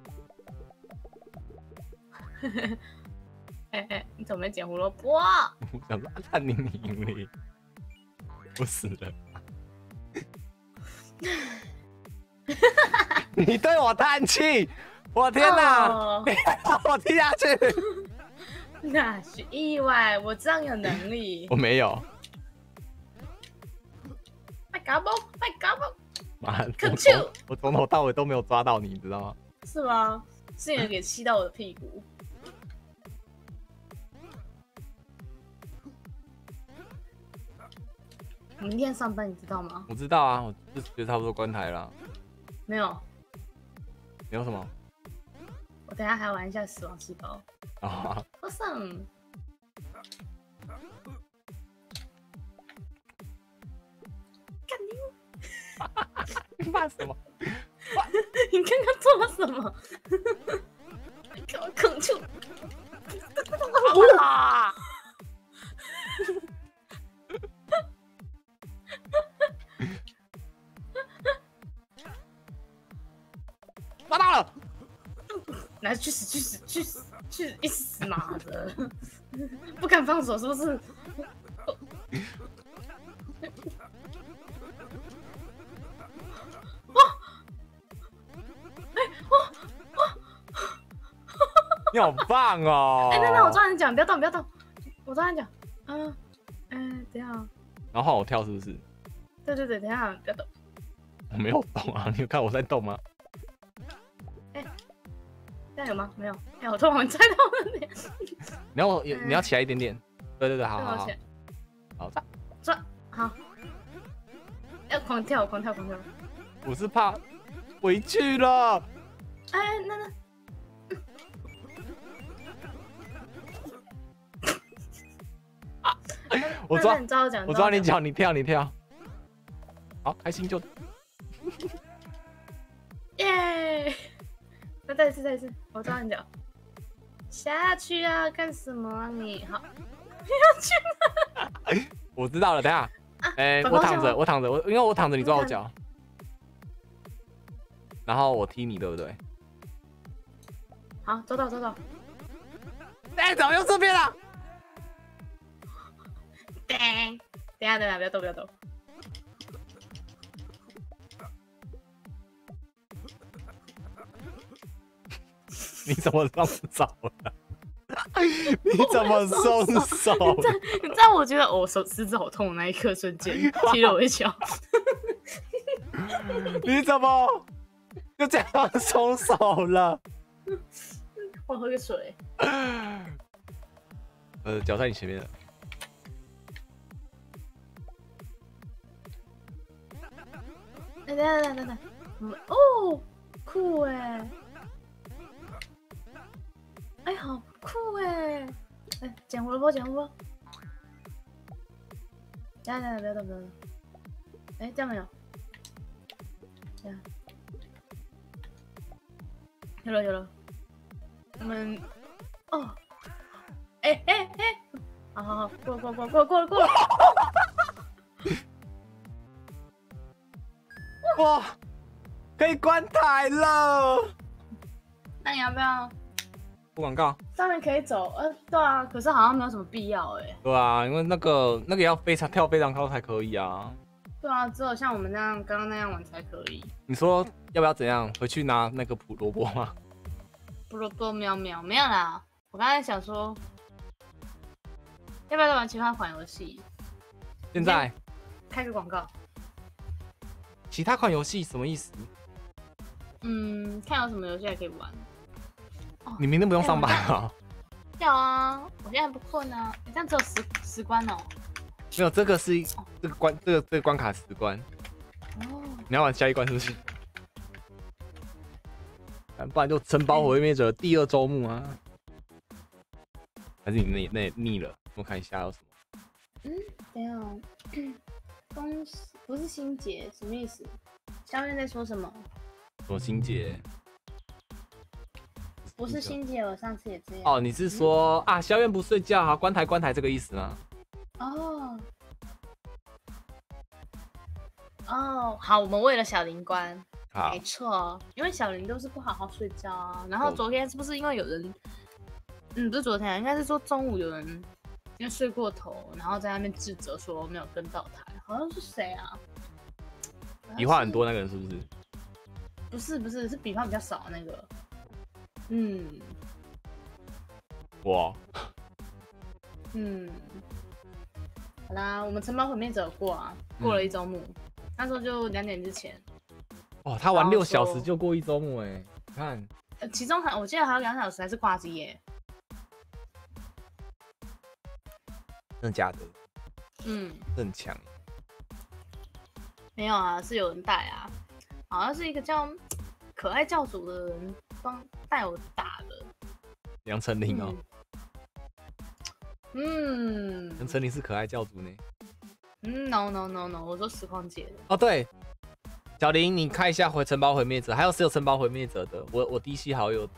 哎哎，你怎么没捡胡萝卜？ 我想说，看你你赢了，我死了。你对我叹气，我天哪！ 哦、 你把我踢下去， 那是意外，我这样有能力。 我没有。 麦嘎嘣，麦嘎嘣！ 妈， 可臭！ 我从头到尾都没有抓到你，你知道吗？ 是吗？是你给气到我的屁股。 明天上班，你知道吗？ 我知道啊，我就觉得差不多关台了。 没有， 没有什么？ 我等一下还玩一下死亡细胞。 啊， 我上。干你！ 你骂什么？ 你刚刚做了什么？你给我吭住！ 啊！抓到了！ 来，去死去死去死去一死妈的！不敢放手是不是？ 你好棒哦！ 哎，那那我抓你脚，不要动，不要动，我抓你脚。嗯嗯，等一下。 然后换我跳是不是？ 对对对，等一下，不要动。 我没有动啊，你有看我在动吗？ 哎，这样有吗？没有。哎，我突然猜到了你。 你要你要起来一点点。对对对，好好好。好抓抓好。要狂跳，狂跳，狂跳。 我是怕回去了。 哎，那那。 我抓， 我我抓你脚，你跳，你跳。好，开心就。 耶！那再一次，再一次，我抓你脚。下去啊！干什么啊你？好，你要去哪？ 我知道了，等下。哎，我躺着，我躺着，我因为我躺着，你抓我脚。然后我踢你，对不对？ 好，走到，走到。 哎，怎么又这边了？ 等一下，等一下，不要动，不要动。 你怎么松手了？你怎么松手了？ 你知道，你知道我觉得我手食指好痛的那一刻瞬间，踢了我一脚。 你怎么就这样松手了？ 我喝个水。 呃，脚在你前面了。 哎，等等等等等，哦，酷哎！哎，好酷哎！哎，捡胡萝卜，捡胡萝卜。等等等，不要动，不要动。哎，这样没有？这样。有了，有了。我们，哦，哎哎哎，好好好，过过过过过过了。 哇，可以关台了！ 那你要不要？ 不广告。 上面可以走，呃，对啊，可是好像没有什么必要哎。 对啊，因为那个那个要非常跳非常高才可以啊。 对啊，只有像我们那样刚刚那样玩才可以。 你说要不要怎样？回去拿那个胡萝卜吗？ 胡萝卜喵喵没有啦，我刚才想说，要不要再玩其他款游戏？ 现在开个广告。 其他款游戏什么意思？ 嗯，看有什么游戏还可以玩。 哦、你明天不用上班啊？ 要啊，我现在不困啊。你这样只有十十关哦。 没有，这个是这个关这个这个关卡十关。哦。你要玩下一关是不是？不然就城堡毁灭者第二周目啊。还是你那那腻了？我看一下有什么。 嗯，等一下、哦。恭喜，不是心结，什么意思？下面在说什么？ 什么心结？ 不是心结，我上次也这样。 哦，你是说、嗯、啊，萧燕不睡觉啊，关台关台这个意思吗？ 哦。哦，好，我们为了小林关。没错，因为小林都是不好好睡觉啊。然后昨天是不是因为有人，嗯，不是昨天，应该是说中午有人因为睡过头，然后在那边自责说没有跟到台，好像是谁啊？ 笔画很多那个人是不是？ 不是不是，是笔画比较少那个。嗯。 哇。 嗯。好啦，我们城堡毁灭者过啊，过了一周目，嗯、那时候就两点之前。 哇，他玩六小时就过一周目哎，你看。 呃，其中还我记得还有两小时还是挂机耶。 真的假的？ 嗯， 很强。 没有啊，是有人带啊，好像是一个叫可爱教主的人帮带我打的。 杨丞琳哦。 嗯。 杨丞琳是可爱教主呢。 嗯 ，no no no no， 我说实况界的。 哦对，小林，你看一下回城堡毁灭者，还有谁有城堡毁灭者的？我我 D C 好友的。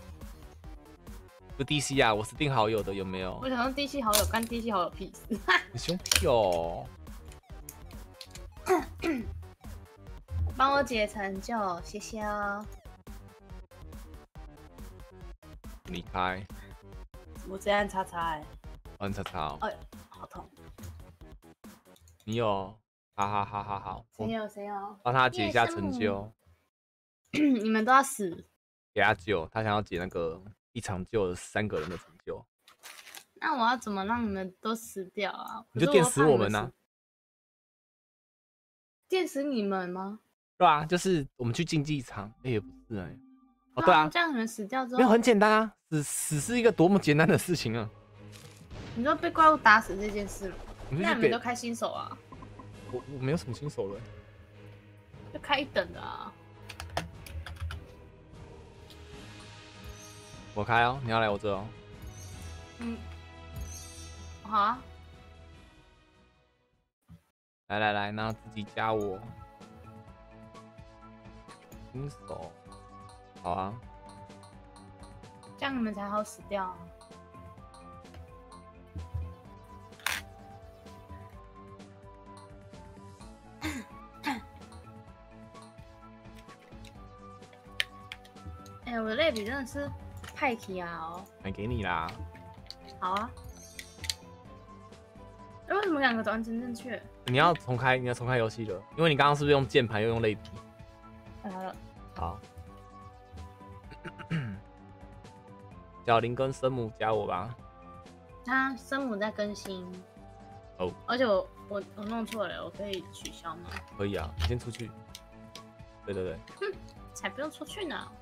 不 D C 啊，我是定好友的，有没有？ 我想用 D C 好友，干 D C 好友屁事。 你凶屁哦！ 帮我解成就，谢谢哦。 离开。 我直接按叉叉哎。 按叉叉哦。 哎，好痛。 你有？哈哈哈哈好。 谁有谁有？ 帮他解一下成就。 你们都要死。 给他救，他想要解那个。一场救了三个人的成就， 那我要怎么让你们都死掉啊？ 你就电死我们啊！ 电死你们吗？ 对啊，就是我们去竞技场，哎、欸、也不是哎、欸，哦对啊， 这样你们死掉之后， 没有很简单啊，死死是一个多么简单的事情啊！ 你说被怪物打死这件事吗？那你们都开新手啊？ 我我没有什么新手了、欸， 就开一等的啊。 我开哦，你要来我这哦。 嗯，好啊。 来来来，那自己加我。新手，好啊。 这样你们才好死掉啊。哎、欸，我的类比真的是。派题啊！哦， 买给你啦。 好啊。为什么两个都完全正确？ 你要重开，你要重开游戏了，因为你刚刚是不是用键盘又用类比？ 来了。 好。小林跟生母加我吧。 他生母在更新。 哦。 而且我我我弄错了，我可以取消吗？ 可以啊，你先出去。对对对。 哼，才不用出去呢。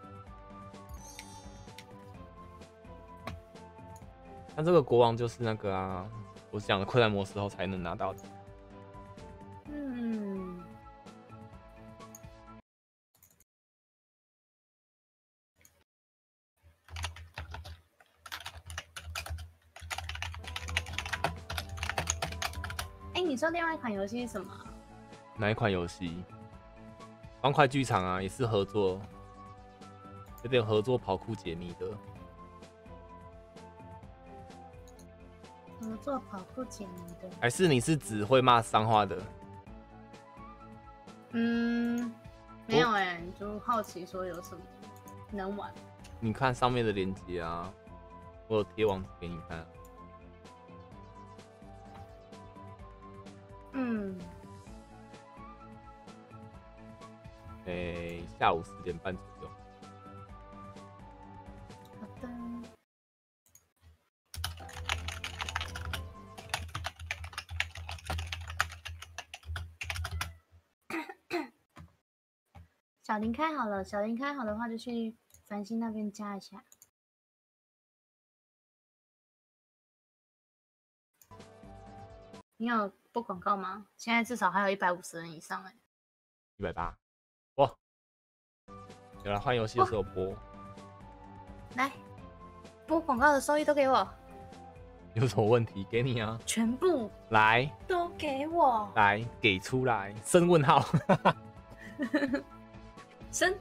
那这个国王就是那个啊，我讲的困难模式后才能拿到的。 嗯。哎、欸，你说另外一款游戏是什么？ 哪一款游戏？方块剧场啊，也是合作，有点合作跑酷解谜的。 合作跑酷解谜的， 还是你是只会骂脏话的？ 嗯，没有哎、欸，你就好奇说有什么能玩？ 你看上面的链接啊，我有贴网址给你看。 嗯。 诶、欸，下午十点半左右。 好的。小林开好了，小林开好的话就去繁星那边加一下。你有播广告吗？现在至少还有一百五十人以上哎、欸。 一百八，哇！有了，换游戏的时候播。 来，播广告的收益都给我。 有什么问题？给你啊。 全部。 来。 都给我。 来，给出来。升问号。 升。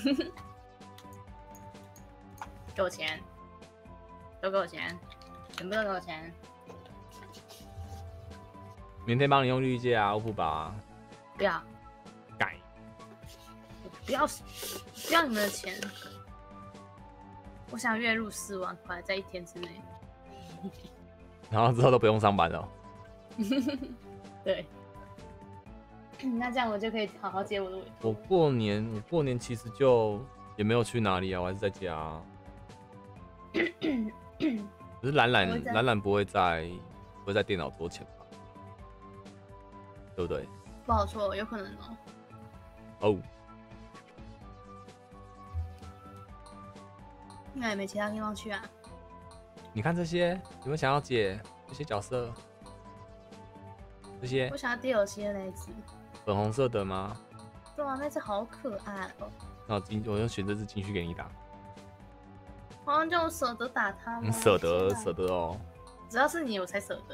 给我钱。都给我钱。全部都给我钱。 明天帮你用绿界啊，欧付宝啊。 不要。 改。 不要，不要你们的钱。我想月入四万块，在一天之内。 然后之后都不用上班了。 对。那这样我就可以好好接我的尾。 我过年，我过年其实就也没有去哪里啊，我还是在家、啊。可是懒懒懒懒不会在不会在电脑桌前吧？对不对？ 不好说，有可能哦。 哦。 应该也没其他地方去啊。 你看这些，有没有想要解这些角色？这些我想要 D L C 的那一只。 粉红色的吗？ 对啊，那只好可爱哦。 那我进，我就选这只进去给你打。 好像就舍得打它吗？ 你舍得舍得哦。 只要是你，我才舍得。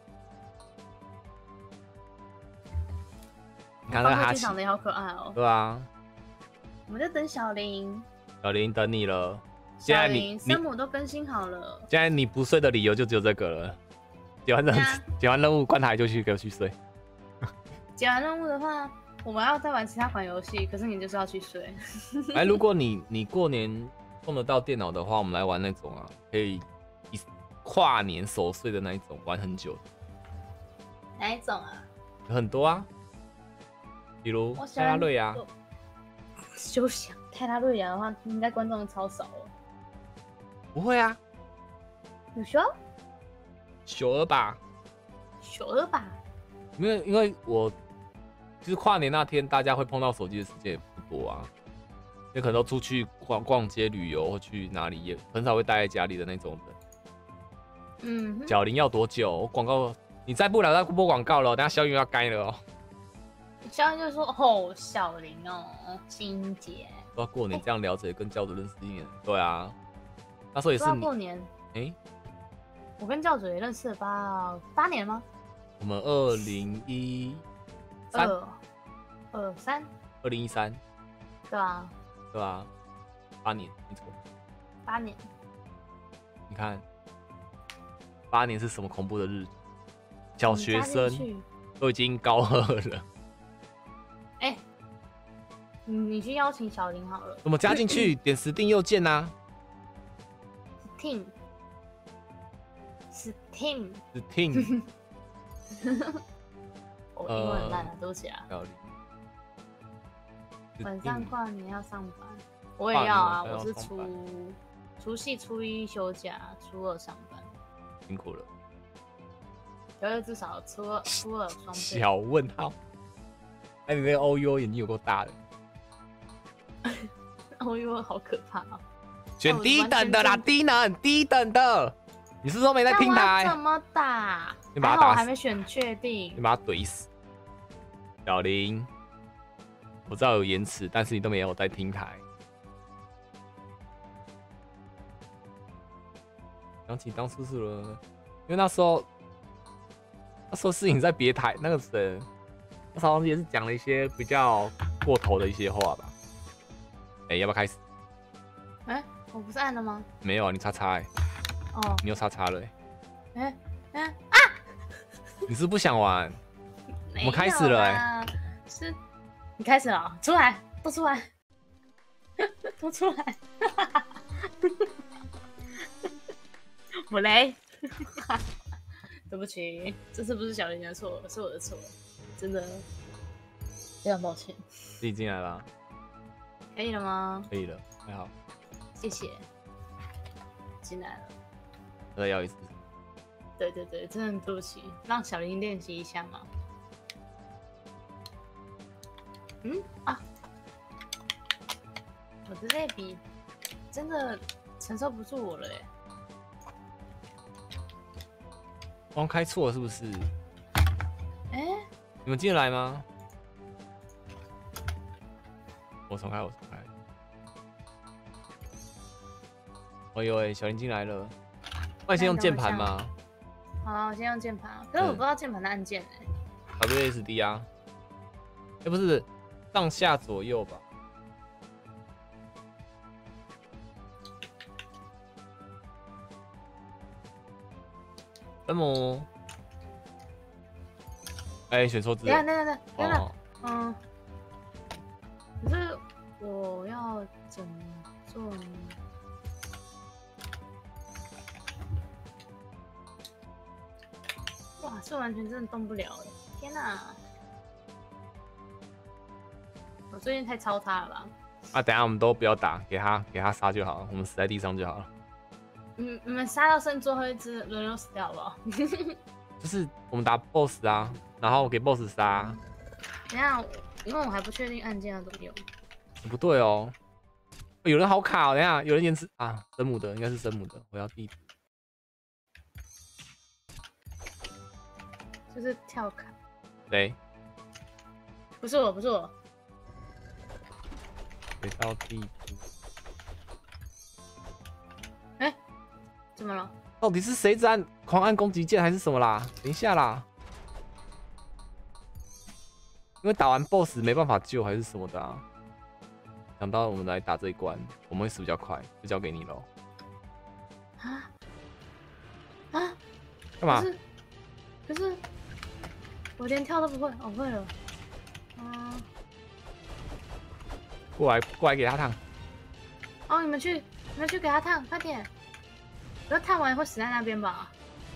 你看那个哈奇， 长得也好可爱哦。 对啊。 我们在等小林。 小林等你了。现在你生母都更新好了。 现在你不睡的理由就只有这个了。解完任解完任务关台就去给我去睡。 解完任务的话，我们要再玩其他款游戏，可是你就是要去睡。 哎，如果你你过年碰得到电脑的话，我们来玩那种啊，可以一跨年守岁的那一种，玩很久的。 哪一种啊？ 有很多啊，比如泰拉瑞亚。 休想！泰拉瑞亚的话，应该观众超少哦。 不会啊。 你说？ 小儿吧。 小儿吧。 因为因为我就是跨年那天，大家会碰到手机的时间也不多啊，也可能都出去逛逛街、旅游或去哪里，也很少会待在家里的那种人。 嗯。 小林要多久？广告你再不了，再播广告了，等下小雨要该了哦。 小雨就说：“哦，小林哦，心姐。” 说过年这样聊着，也跟教主认识一年。对啊，那时候也是你过年。 哎、欸， 我跟教主也认识了八八年吗？ 我们二零一三， 二三， 二零一三， 对啊， 对啊，八年，没错， 八年。 你看，八年是什么恐怖的日子？小学生都已经高二了。 哎、欸，你去邀请小林好了。 怎么加进去？点指定右键呐。 Steam。Steam。我英文很烂啊，对不起啊。晚上跨年要上班，我也要啊，我是初除夕、初一休假，初二上班。 辛苦了。 九月至少初二、初二双倍。 小问号。哎，你那个 O U 眼睛有够大的。 O U 好可怕啊！ 选低等的啦，低能低等的。你是说没在听台？ 怎么打？ 你把他打死， 我还没选确定。 你把他怼死。小林，我知道有延迟，但是你都没有在听台。想起当初是了，因为那时候那时候是你在别台，那个谁，那时候也是讲了一些比较过头的一些话吧。哎、欸，要不要开始？ 哎、欸，我不是按了吗？ 没有啊，你叉叉哎、欸。 哦， 你又叉叉了哎、 欸！哎、欸、哎啊！ 你是不想玩？我们开始了哎、 欸！是，你开始了、喔，出来，都出来，都出来！我嘞，对不起，这次不是小林的错，是我的错，真的非常抱歉。 自己进来了， 可以了吗？ 可以了，还好， 谢谢。进来了。 再要一次。 对对对，真的对不起，让小林练习一下嘛。嗯啊，我的类比真的承受不住我了耶。 光开错了是不是？ 哎、欸， 你们进来吗？我重开，我重开。哎呦喂，小林进来了。那你先用键盘吗？ 好，我先用键盘。可是我不知道键盘的按键哎、 欸。W S D 啊？哎、欸，不是，上下左右吧？那么，哎、欸，选错字了。 等等等等等，嗯，可是我要怎么做呢？哇，这完全真的动不了哎！天哪，我最近太操他了吧？ 啊，等一下我们都不要打，给他给他杀就好了，我们死在地上就好了。 嗯，你们杀到剩最后一只，轮流死掉吧。 就是我们打 boss 啊，然后给 boss 杀。 等一下，因为我还不确定按键要怎么用。 不对哦，有人好卡哦，等一下有人延迟啊，生母的应该是生母的，我要弟弟。 就是跳卡。 对。 不是我，不是我。 回到地图。 哎、欸，怎么了？ 到底是谁在按狂按攻击键还是什么啦？等一下啦，因为打完 B O S S 没办法救还是什么的啊。想到我们来打这一关，我们会死比较快，就交给你喽。 啊啊！ 干嘛？ 可是，可是我连跳都不会，我、哦、会了。嗯， 过来，过来给他烫。 哦，你们去，你们去给他烫，快点！不要烫完会死在那边吧？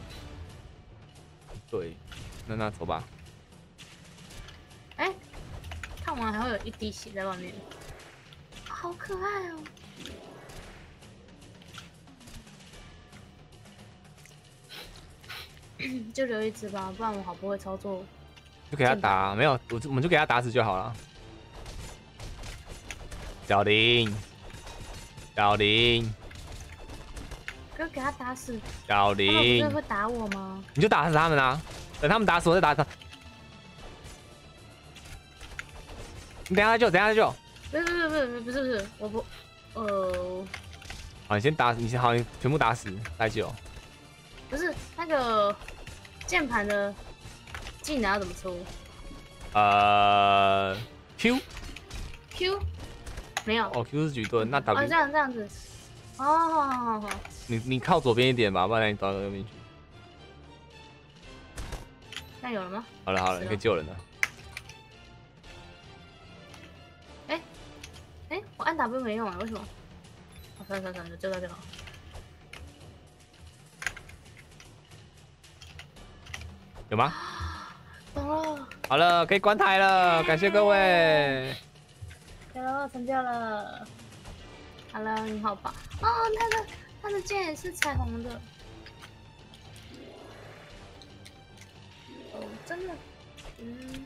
对，那那走吧。 哎、欸，烫完还会有一滴血在外面，好可爱哦！就留一只吧，不然我好不会操作。 就给他打，没有，我我们就给他打死就好了。小林，小林， 哥给他打死。 小林， 他们不是会打我吗？ 你就打死他们啊！等他们打死我再打他。你等一下再救，等一下再救。 不是不是不是不是不是，我不，呃， 好，你先打，你先好，你全部打死再救。 不是那个键盘的技能要怎么出？ 呃 ，Q Q 没有。 哦 ，Q 是举盾，那 W 哦这样这样子。哦，好好好。 你你靠左边一点吧，不然你倒到右边去。 那有了吗？ 好了好了，你可以救人了。 哎哎、欸欸，我按 W 没用啊，为什么？哦，算了算了算了，救到就好。 有吗？ 懂了。 好了，可以关台了，感谢各位。 有了，成交了。Hello， 你好吧？哦，他的他的剑也是彩虹的。哦，真的，嗯，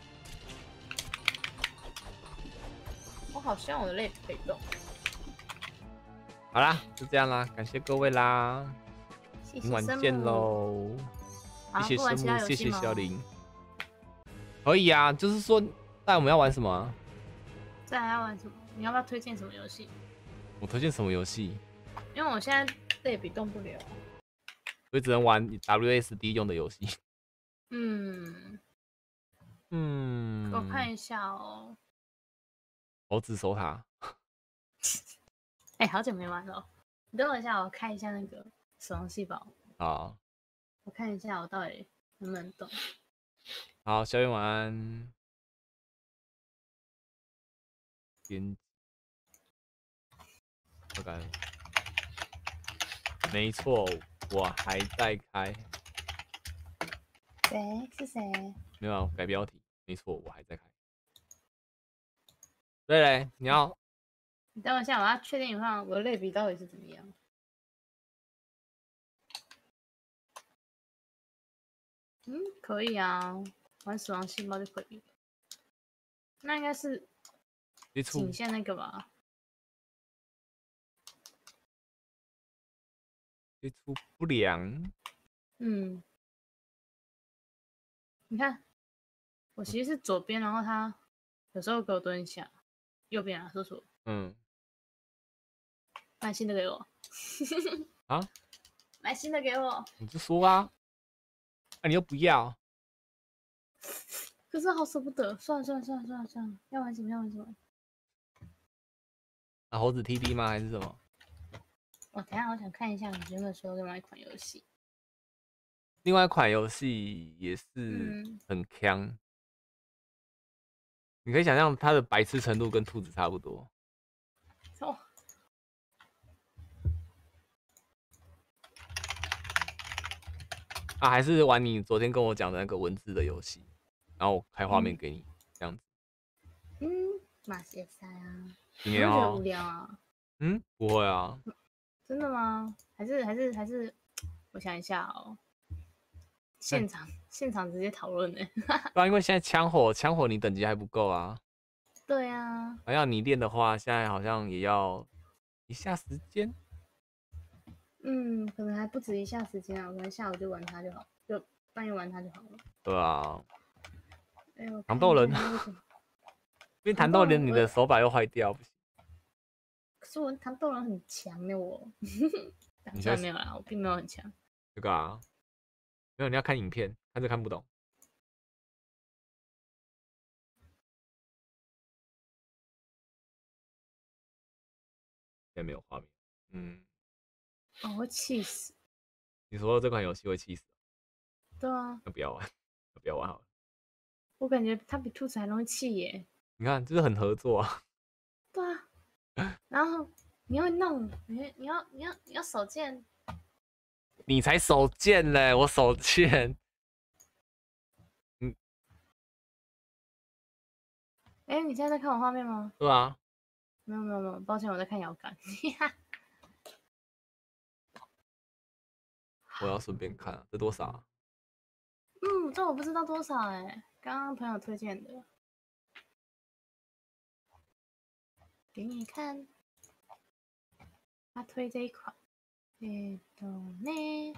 我好希望我的泪可以动。 好啦，就这样啦，感谢各位啦， 谢谢明晚见喽。谢谢生木，谢谢小林。可以啊，就是说，但我们要玩什么、啊？ 再来要玩什么？你要不要推荐什么游戏？ 我推荐什么游戏？ 因为我现在类比动不了， 我只能玩 W S D 用的游戏。 嗯嗯， 我看一下哦。 猴子守塔。 哎、欸，好久没玩了。你等我一下，我看一下那个死亡细胞。 好。 我看一下我到底能不能动。 好，小远晚安。编辑，我感没错，我还在开。 谁是谁？ 没有啊，改标题。没错，我还在开。对嘞，你要。 你等我一下，我要确定一下我的类比到底是怎么样。嗯，可以啊，玩死亡细胞就可以。那应该是仅限那个吧？ 接触不良。 嗯，你看，我其实是左边，然后他有时候给我蹲下，右边啊，叔叔。嗯。买新的给我。 啊？ 买新的给我。 你就说啊。那、啊、你又不要。 可是好舍不得，算了算了算了算了算了，要玩什么要玩什么。 啊，猴子 T D 吗？还是什么？ 我等一下我想看一下你原本说另外一款游戏。 另外一款游戏也是很强、嗯，你可以想象它的白痴程度跟兔子差不多。 哦。 啊，还是玩你昨天跟我讲的那个文字的游戏，然后我开画面给你，嗯、这样子。 嗯，马歇赛啊。 今天哦。 无聊啊。 嗯，不会啊。 真的吗？还是还是还是，我想一下哦。现场、欸、现场直接讨论呢。 对啊，因为现在枪火枪火你等级还不够啊。 对啊。 好像你练的话，现在好像也要一下时间。 嗯，可能还不止一下时间啊，可能下午就玩它就好，就半夜玩它就好了。 对啊。 哎呦， 糖豆人。 为弹豆人你的手把又坏掉，不行。 可是我弹豆人很强的我，当然没有啦，我并没有很强。 这个啊，没有，你要看影片，看这看不懂。现在没有画面，嗯。 哦，会气死。 你说这款游戏会气死？ 对啊。 那不要玩，那不要玩好了。 我感觉它比兔子还容易气耶。 你看，就是很合作啊。 对啊。然后你会弄，你你要你要你要手贱。 你才手贱嘞，我手贱。嗯。 哎、欸，你现在在看我画面吗？ 对啊。 没有没有没有，抱歉，我在看摇杆。 我要顺便看，这多少啊？ 嗯，这我不知道多少哎、欸，刚刚朋友推荐的。给你看，他推这一款，えっとね。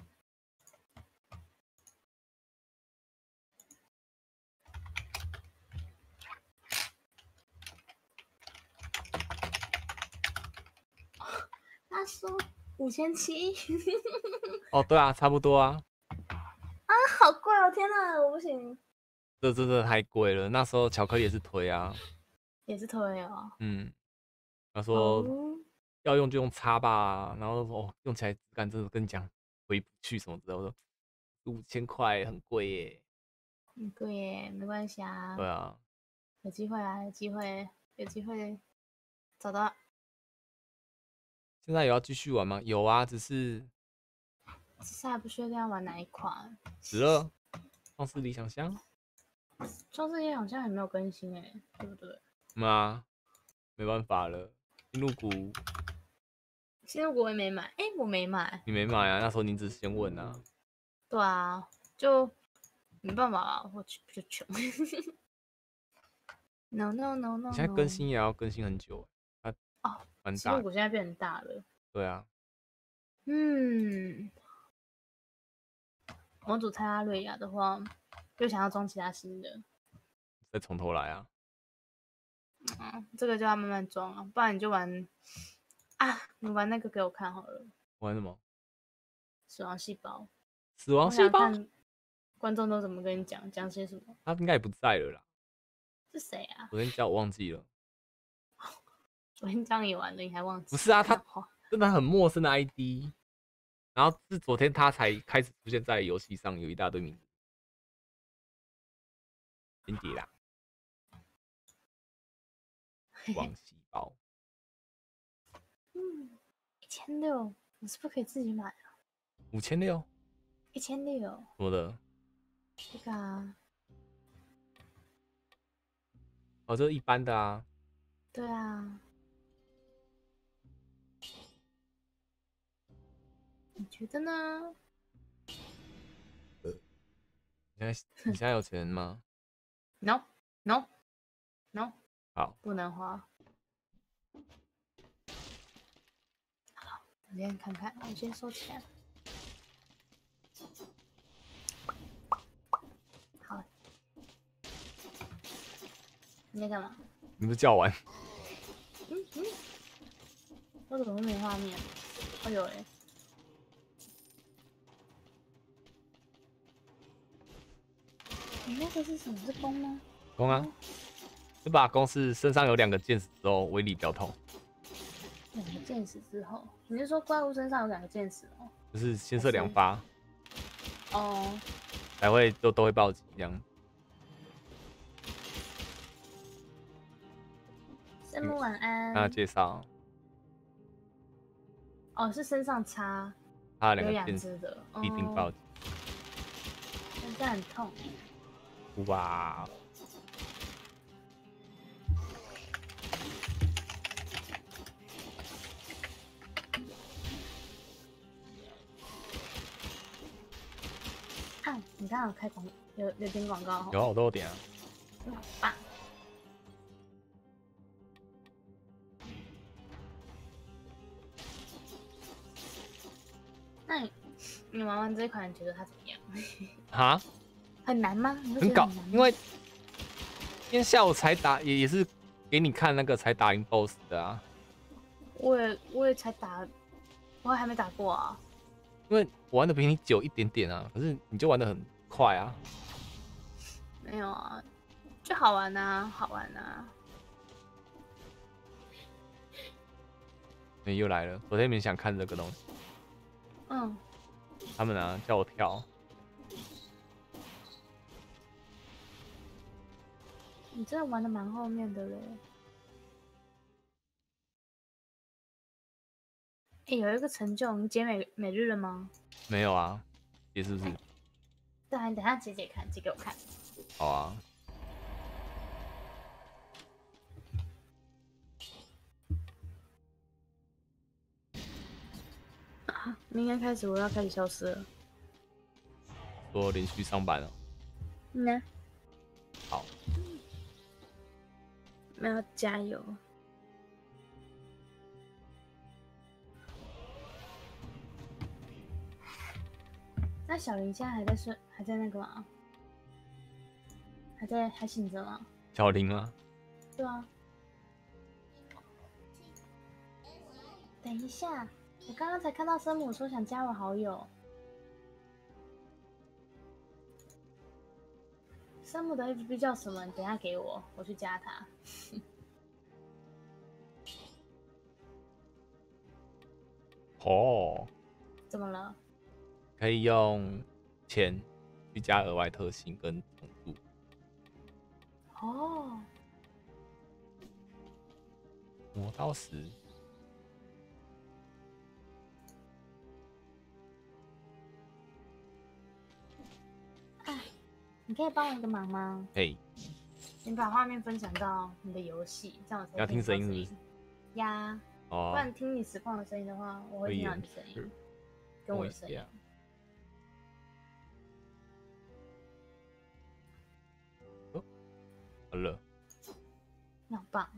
他说五千七。 哦，对啊，差不多啊。 啊，好贵哦！天哪，我不行。 这真的太贵了，那时候巧克力也是推啊。 也是推哦。 嗯。他说、哦、要用就用叉吧，然后哦用起来质感真的跟你讲回不去什么之类的。我说五千块很贵耶。 很贵耶，没关系啊。 对啊。 有机会啊，有机会，有机会找到。 现在有要继续玩吗？有啊，只是只是还不确定要玩哪一款。 十二，创世理想乡。 创世理想乡也没有更新哎，对不对？ 嗯啊，没办法了。新入谷， 新入谷我也没买，哎、欸，我没买。 你没买啊？那时候你只是先问啊。 对啊，就没办法啊，我比较穷。no no no no。 你现在更新也要更新很久，它哦， 蛮大。 新入谷现在变很大了。 对啊。 嗯，模组泰拉瑞亚的话，又想要装其他新的， 再从头来啊。 嗯，这个就要慢慢装啊，不然你就玩啊，你玩那个给我看好了。 玩什么？ 死亡细胞。 死亡细胞。 观众都怎么跟你讲？讲些什么？ 他应该也不在了啦。 是谁啊？ 昨天叫我忘记了。 昨天这样也玩了，你还忘记？ 不是啊，他真的很陌生的 I D， 然后是昨天他才开始出现在游戏上，有一大堆名字。金蝶啦。王细胞。 嗯，一千六，我是不是可以自己买啊？ 五千六。 一千六。 什么的？ 这个啊。 哦，这是一般的啊。 对啊。你觉得呢？ 呃，你现在你现在有钱吗 ？No No No。 好， 不能花。好，我先看看，我先收起来。好。你在干嘛？ 你不是叫完？ 嗯嗯。我怎么没画面？哎呦哎。你那个是什么？是弓吗？ 弓啊。这把弓是身上有两个箭矢之后威力比较痛。 两个箭矢之后，你是说怪物身上有两个箭矢哦？ 就是先射两发。 哦。 才会都都会暴击这样。 生母晚安。 那介绍。 哦，是身上插。 他两个箭矢的， 必定暴击。 现在很痛。 哇。 啊，你刚刚有开广有有点广告？ 有，我都有点啊。 好棒。那你你玩完这一款，你觉得它怎么样？ 哈？ 很难吗？ 很搞，因为今天下午才打，也也是给你看那个才打赢 boss 的啊。 我也我也才打，我还没打过啊。 因为我玩的比你久一点点啊，可是你就玩的很快啊。 没有啊，就好玩啊，好玩啊。 哎、又来了，昨天没想看这个东西。 嗯。 他们啊叫我跳。 你真的玩的蛮后面的嘞。哎、欸，有一个成就，你解每每日了吗？ 没有啊，解是不是？ 对啊，你等一下解解看，解给我看。 好啊。 啊，明天开始我要开始消失了。 说连续上班了。 嗯呢。 好。 我们要加油。那小林现在还在睡，还在那个吗？还在还醒着吗？ 小林吗？ 对啊。等一下，我刚刚才看到生母说想加我好友。生母的 F B 叫什么？你等一下给我，我去加他。 哦。 怎么了？ 可以用钱去加额外特性跟程度。 哦。 磨刀石。 哎，你可以帮我一个忙吗？ 嘿。 你把画面分享到你的游戏，这样我才要听声音是不是？ 呀。 哦。 不然听你实况的声音的话，我会听到你的声音，跟我的声音。 哦，好了。 你好棒。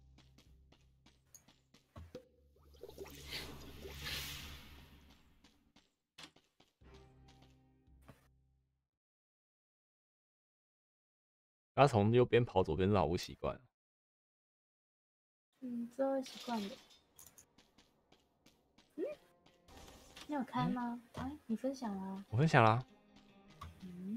他从右边跑左边是好不习惯。 嗯，这会习惯的。嗯，你有开吗？哎、嗯，你分享了？ 我分享啦。 嗯。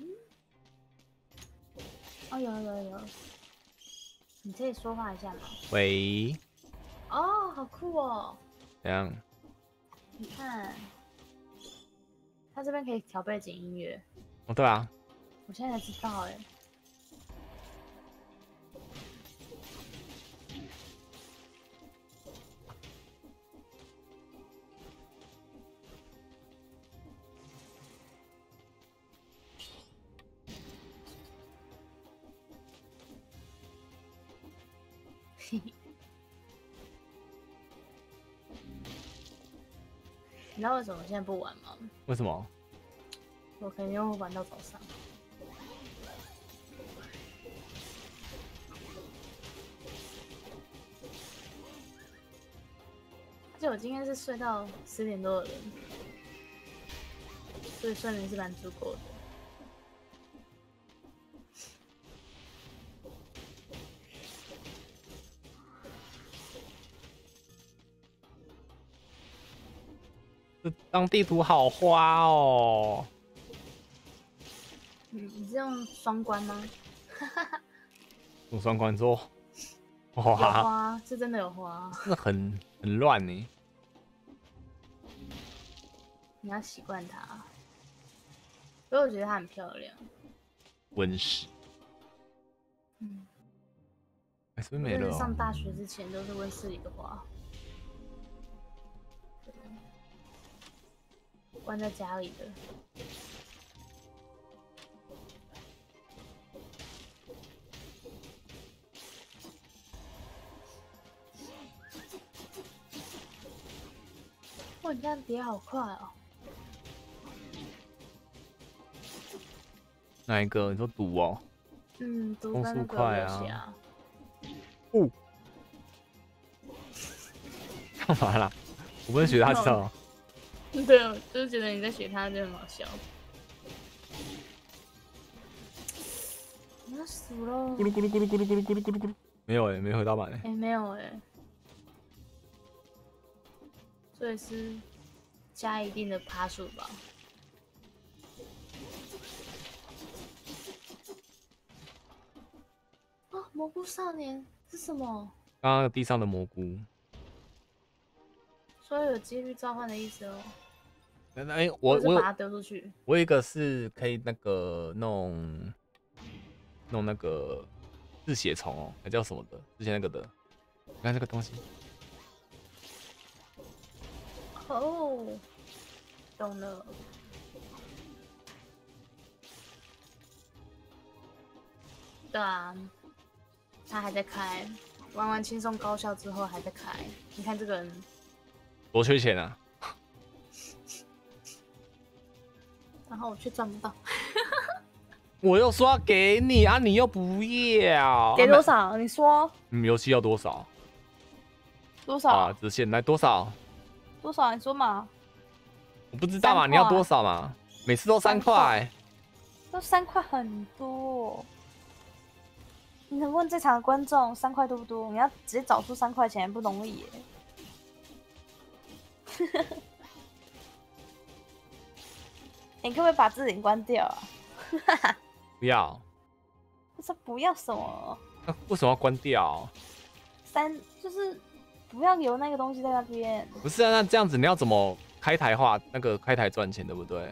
哦，有有有。你可以说话一下吗？ 喂。 哦，好酷哦。 怎样？ 你看，他这边可以调背景音乐。 哦，对啊。 我现在才知道哎。你知道为什么我现在不玩吗？ 为什么？ 我可能因为我玩到早上。而且我今天是睡到十点多的人，所以睡眠是蛮足够的。 这张地图好花哦。 嗯，你是用双关吗？ 用双关做。 哇，有花，是真的有花。 真的很很乱呢。 你要习惯它，所以我觉得它很漂亮。 温室。 嗯。 哎，是不是没了、哦？ 上大学之前都是温室里的花。关在家里的。哇，你这样叠好快哦！ 哪一个？你说毒哦？ 嗯，毒攻速快啊！哦，干嘛啦？我不能学他招。 对，我就是觉得你在学他，就很好笑。我要死喽！ 咕噜咕噜咕噜咕噜咕噜咕噜咕噜咕噜。 没有哎、欸，没回到满哎、 欸。哎、欸，没有哎、欸，所以是加一定的趴数吧。哦，蘑菇少年是什么？ 刚刚地上的蘑菇， 所以有几率召唤的意思哦。 哎、欸，我我把它丢出去。 我有一个是可以那个弄弄那个嗜血虫哦，还叫什么的？之前那个的，你看这个东西。 哦，懂了。对啊，他还在开，玩完轻松高效之后还在开。你看这个人多缺钱啊！ 然后我却赚不到。 我又说要给你啊，你又不要。 给多少？啊、你说。 你们游戏要多少？ 多少？ 啊，直线来多少？ 多少？你说嘛。 我不知道嘛，你要多少嘛？每次都三块。 都三块很多。你能问这场的观众三块多不多？你要直接找出三块钱不容易耶。你可不可以把字典关掉啊？ 不要。 我说不要什么？ 那为什么要关掉？ 三就是不要留那个东西在那边。 不是啊，那这样子你要怎么开台化？那个开台赚钱对不对？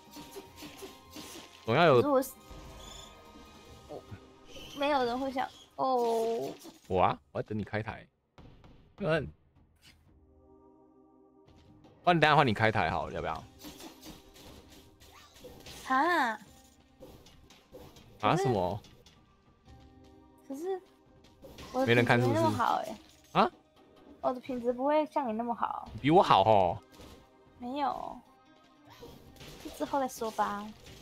总要有。 如果是我，没有人会想哦。 我啊，我要等你开台。嗯。不然等下换你开台好了，要不要？ 啊？ 啊什么？ 可是我的没人看是不是？ 没那么好哎、 欸。啊？ 我的品质不会像你那么好。 比我好哦。 没有，之后再说吧。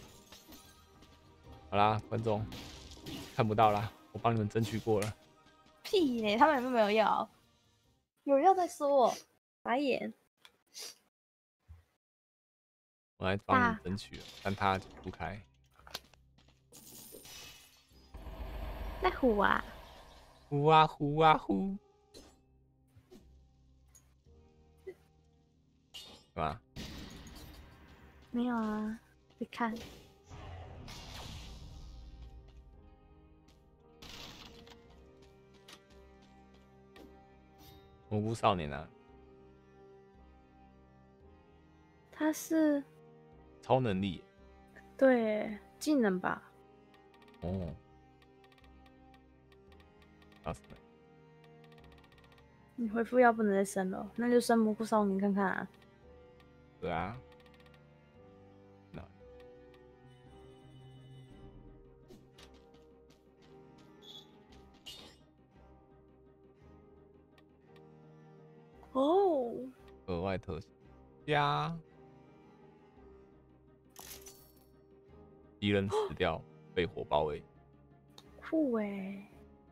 好啦，观众看不到啦，我帮你们争取过了。 屁嘞！他们有没有要？有要再说。白眼。 我来帮你争取了，但他不开。 在呼啊！ 呼啊呼啊呼！干嘛？ 没有啊，你看。 蘑菇少年啊， 他是超能力。 对技能吧？ 哦，啊什么？ 你回复要不能再升了，那就升蘑菇少年看看啊。 对啊。那哦， 额外特效加敌人死掉，被火包围。 酷哎！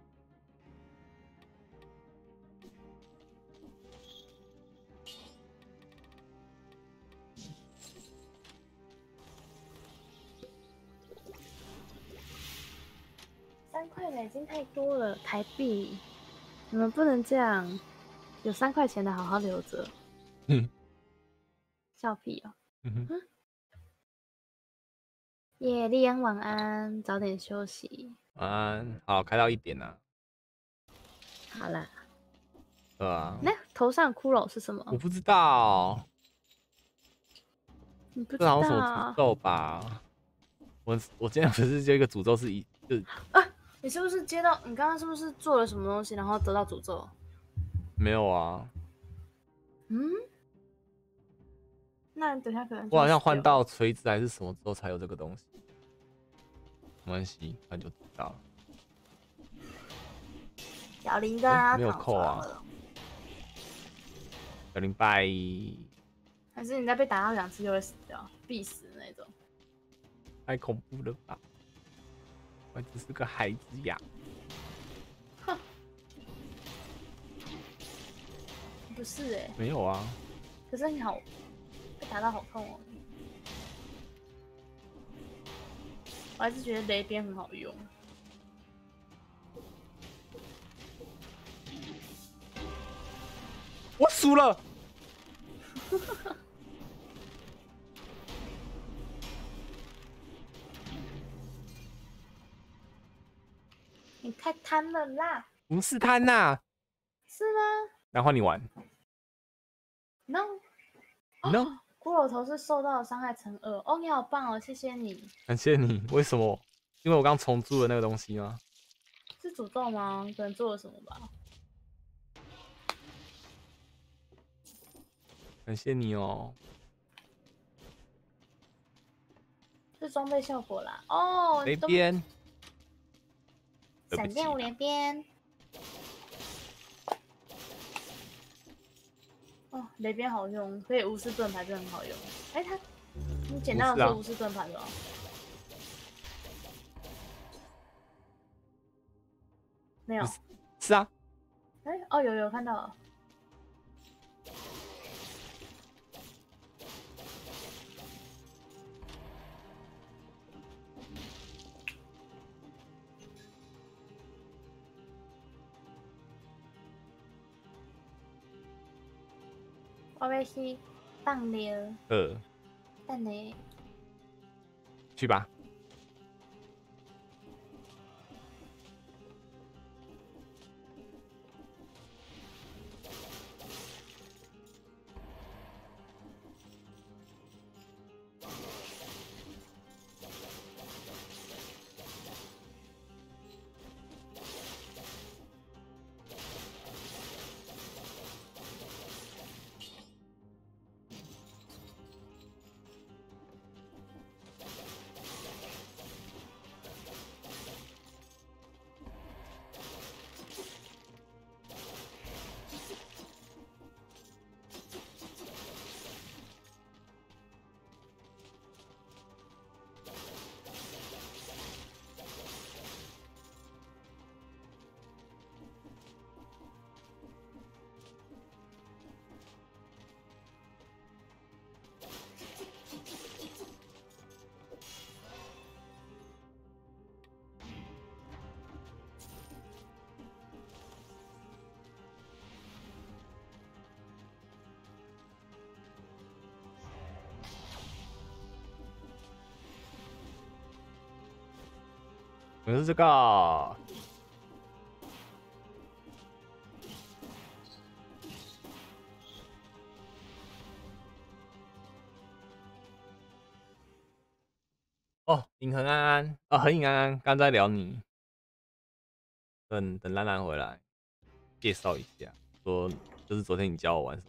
三块美金太多了，台币，你们不能这样。有三块钱的好好留着。 嗯， 笑屁哦。 嗯哼。 耶，丽安晚安，早点休息。 晚安，好，开到一点啦。 好啦。 对啊。 那头上骷髅是什么？ 我不知道。 你不知道？ 这好像什么诅咒吧？我我今天不是接一个诅咒是一就啊？你是不是接到？你刚刚是不是做了什么东西，然后得到诅咒？ 没有啊。 嗯。那你等下可能我好像换到锤子还是什么之后才有这个东西。没关系，那就知道了。 小林跟他没有扣啊。小林拜。 还是你再被打到两次就会死掉，必死的那种。 太恐怖了吧！我只是个孩子呀。 哼。不是哎、欸。 没有啊。 可是你好，被打到好痛哦。我还是觉得雷鞭很好用。 我输了。 你太贪了啦！ 不是贪呐， 是吗？ 然后你玩 ？No。 ，no， 骷髅头是受到的伤害乘二。哦，你好棒哦，谢谢你。 感谢你。为什么？因为我刚重铸了那个东西吗？ 是诅咒吗？可能做了什么吧。 感谢你哦。 是装备效果啦。哦， 雷鞭， 闪电五连鞭。哦，雷鞭好用，可以无视盾牌，真的很好用。哎，他，你捡到的是无视盾牌的哦。没有。 是啊。 哎，哦，有有看到了。我要去放流。 呃。 蛋呢？ 去吧。可能是这个。哦，银河安安啊，恒影安安，刚在聊你。等等兰兰回来，介绍一下，说就是昨天你教我玩什么。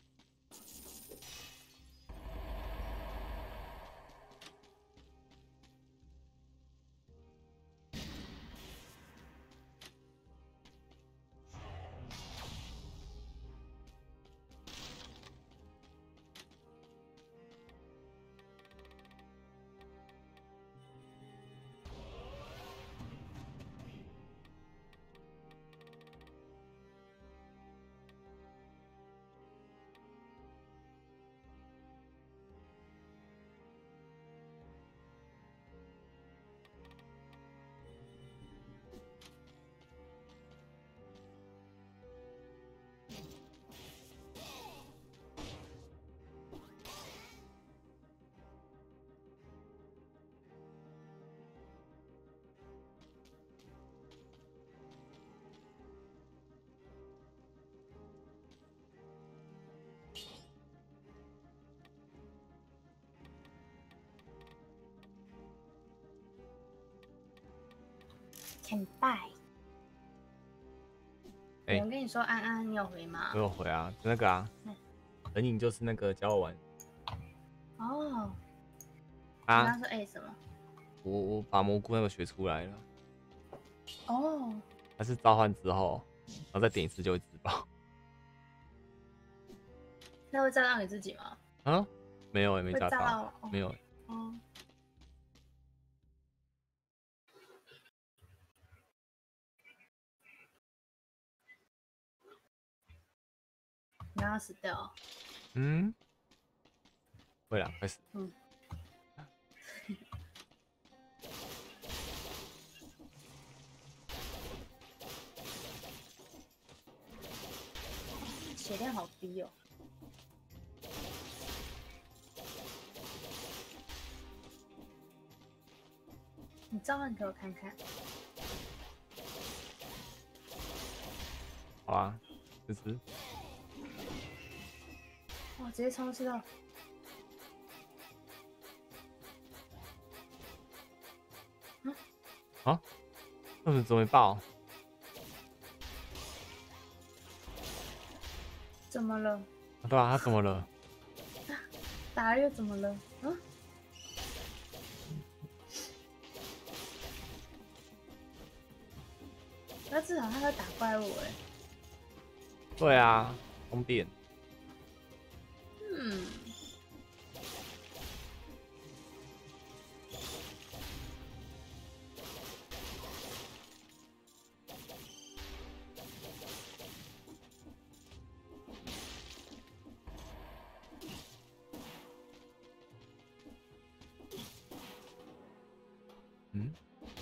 前拜。 哎、 欸，我跟你说，安安，你有回吗？ 我有回啊，那个啊，恒影就是那个教我玩。 哦。 啊？ 你刚刚说哎什么？ 我我把蘑菇那个学出来了。 哦。 它是召唤之后，然后再点一次就会自爆。 那会炸到你自己吗？ 啊？没有也、欸、没炸到， 到哦、 没有、欸。 哦。你要死掉。 嗯。会啦，快死。 嗯。 血量好低哦。你召唤给我看看。 好啊，试试。 哇，直接冲刺到。 嗯？啊？为什么怎么没爆？ 怎么了？ 啊对啊，他怎么了？ 打了又怎么了？嗯？那至少他在打怪物哎。 对啊，方便。 嗯。 嗯。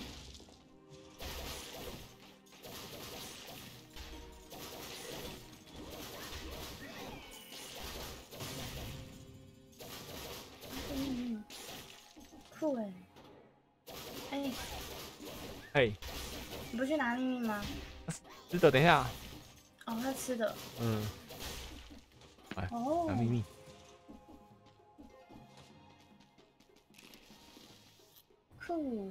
嗯，酷哎！哎， 嘿， 你不去拿秘密吗？ 吃的，等一下。 哦，他吃的。 嗯。来， 哦， 拿秘密。 酷。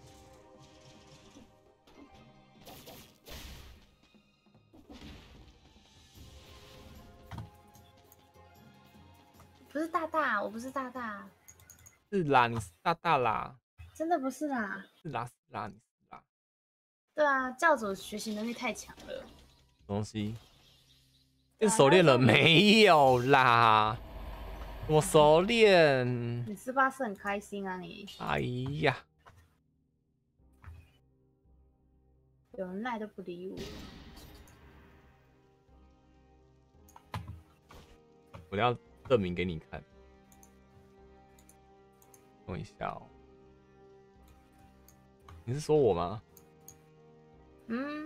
不是大大，我不是大大。 是啦，你是大大啦。 真的不是啦。 是啦是啦，你是啦。 对啊，教主学习能力太强了。 东西。变熟练了没有啦？我熟练。 你是不是很开心啊你？ 哎呀， 有人赖都不理我。 我要证明给你看。等一下哦。你是说我吗？ 嗯。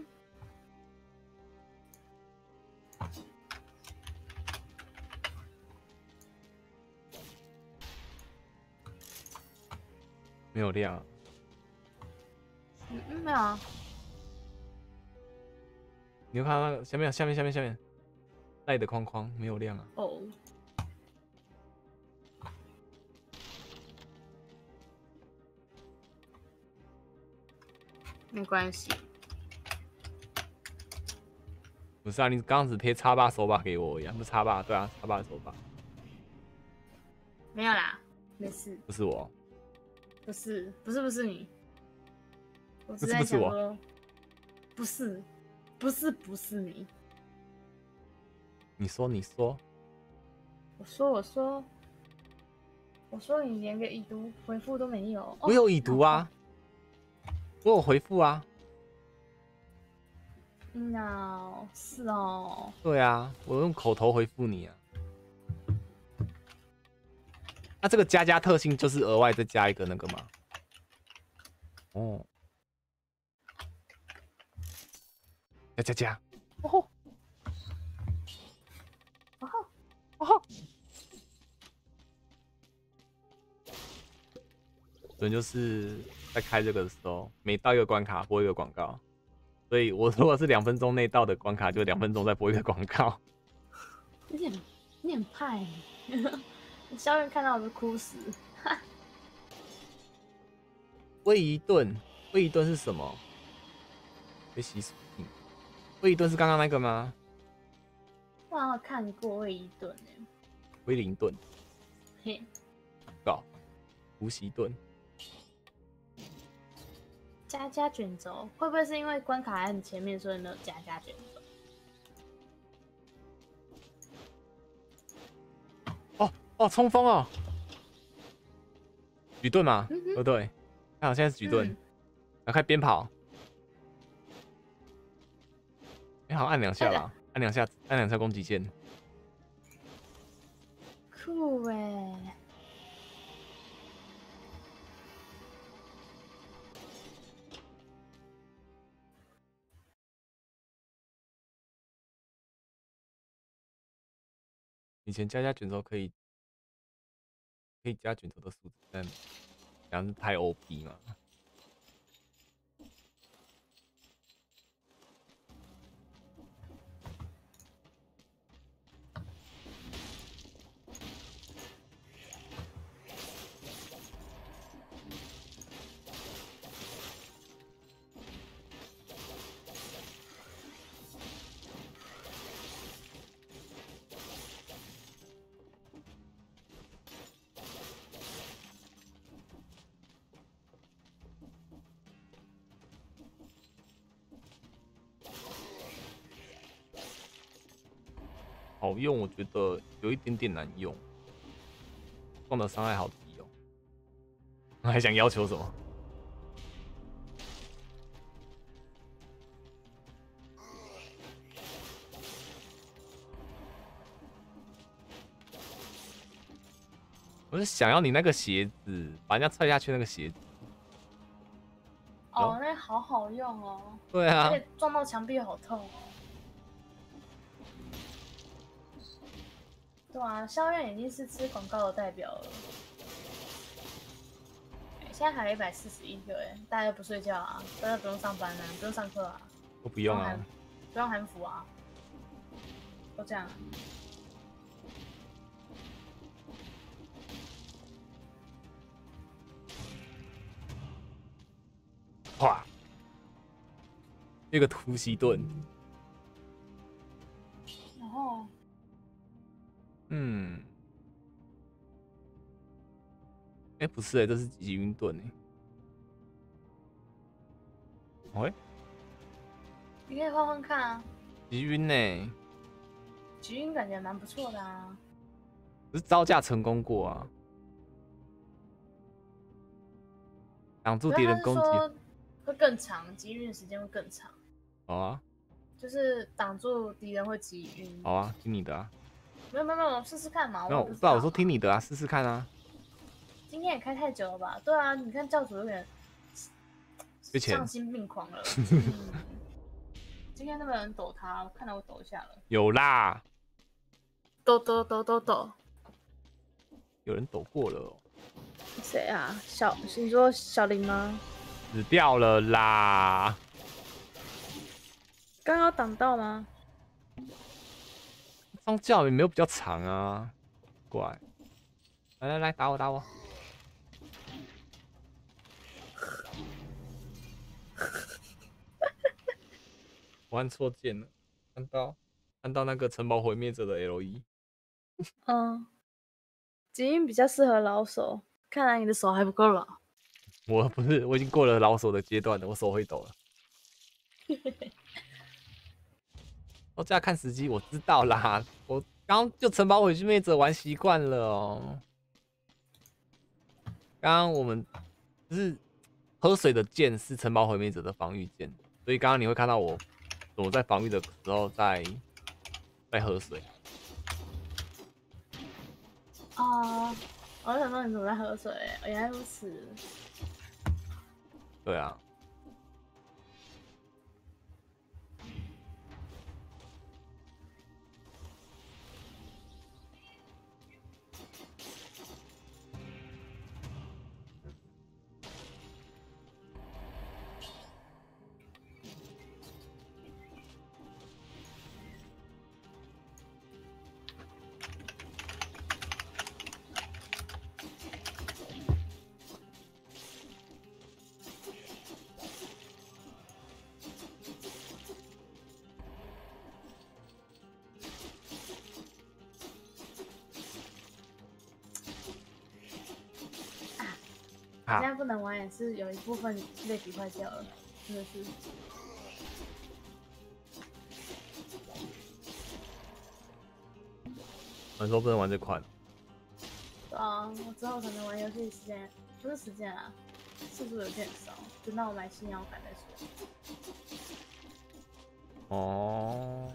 没有亮。 嗯嗯，没有啊。 你有看到那个下面下面下面下面赖的框框没有亮啊？ 哦。没关系。 不是啊，你刚刚只贴叉八手把给我一样，不是叉八？对啊，叉八手把。 没有啦，没事。 不是我。 不是，不是，不是你。我不是在想是我。 说，不是，不是，不是你。 你说，你说。 我说，我说，我说你连个已读回复都没有。 我有已读啊，我有回复啊。 No， 是哦。 对啊，我用口头回复你啊。那这个加加特性就是额外再加一个那个吗？哦，加加加。哦吼， 哦吼， 哦吼。所以就是在开这个的时候，每到一个关卡播一个广告。所以我如果是两分钟内到的关卡，就两分钟再播一个广告。 你很你很派，肖远看到我就哭死。 威一顿，威一顿是什么？被洗属性。威一顿是刚刚那个吗？ 我好像看过威一顿诶。 威灵顿。 嘿。 搞。无锡顿。 加加卷轴会不会是因为关卡还很前面，所以没有加加卷轴？ 哦哦，冲锋哦！举盾嘛， 嗯、 对不对？看好现在是举盾， 嗯、 然后开鞭跑。哎、欸，好按两下啦，按两下，按两下攻击键。 酷哎！ 以前加加卷轴可以可以加卷轴的数字，但这样是太 O P 嘛。好用，我觉得有一点点难用，放的伤害好低哦。还想要求什么？我是想要你那个鞋子，把人家踹下去那个鞋子。 哦，那好好用哦。 对啊。 而且撞到墙壁好痛哦。对啊，萧燕已经是吃广告的代表了。现在还有一百四十一个哎，大家不睡觉啊？大家不用上班啊？不用上课啊？ 都不用啊， 不用韩服啊？都这样。 哇！这个突袭盾， 然后， 嗯，哎、欸，不是哎、欸，这是极晕盾哎。喂、欸， 你可以换换看啊。 极晕呢？ 极晕感觉蛮不错的啊。 只是招架成功过啊，挡住敌人攻击会更长，极晕的时间会更长。 好啊， 就是挡住敌人会极晕。 好啊，听你的啊。 没有没有没有，试试看嘛。 没有，不知道我说听你的啊，试试看啊。 今天也开太久了吧？对啊，你看教主有点丧心病狂了。嗯、今天那个人抖他，我看到我抖一下了。 有啦， 抖抖抖抖抖， 有人抖过了哦。 谁啊？小，你说小林吗？ 死掉了啦！ 刚刚挡到吗？ 双教也没有比较长啊，怪。来来来，打我打我！我按错键了，按到按到那个城堡毁灭者的 L 一。 嗯，极音比较适合老手，看来你的手还不够老。 我不是，我已经过了老手的阶段了，我手会抖了。我这样看时机，我知道啦。我刚刚就城堡毁灭者玩习惯了哦。刚刚我们就是喝水的剑是城堡毁灭者的防御剑，所以刚刚你会看到我我在防御的时候在在喝水。 啊、哦，我想说你怎么在喝水？原来如此。 对啊。 现在不能玩也是有一部分类比坏掉了，真的是。 你说不能玩这款？ 对啊，我之后可能玩游戏时间不是时间啊，次数有点少，等到我买新摇杆再说。 哦。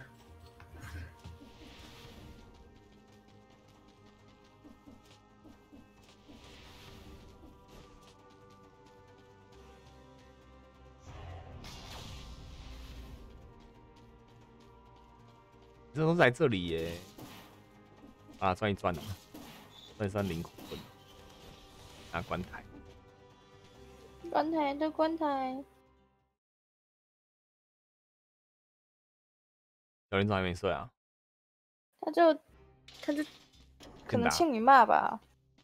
这都在这里耶！ 啊，赚一赚啊，算一算零苦分。拿棺材， 棺材的棺材。 小林总还没睡啊？ 他就他就可能欠你骂吧，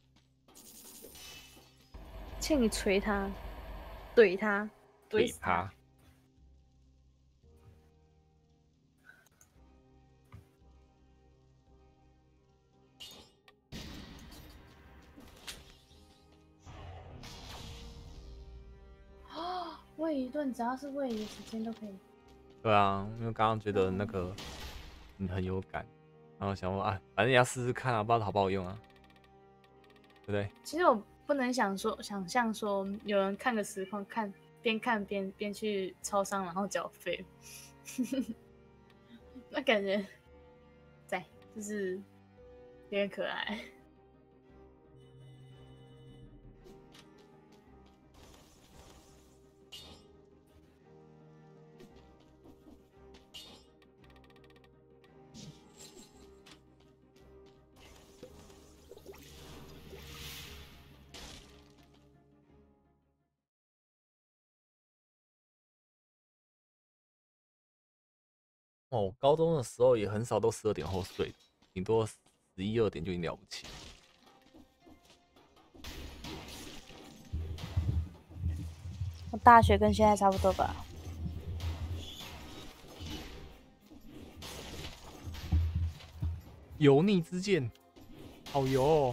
欠你捶他，怼他， 怼他。 喂一顿，只要是喂的时间都可以。 对啊，因为刚刚觉得那个你很有感，然后想说啊，反正也要试试看啊，不知道好不好用啊，对不对？ 其实我不能想说想象说有人看个实况，看边看边边去超商然后缴费，那感觉在就是有点可爱。 哦，高中的时候也很少都十二点后睡，顶多十一二点就已经了不起。 我大学跟现在差不多吧。 油腻之剑，好油哦！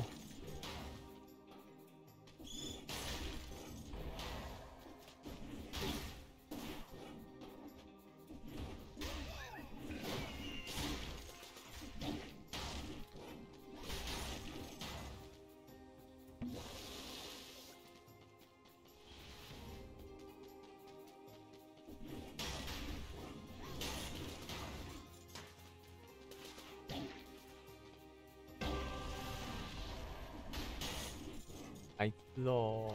白痴哦！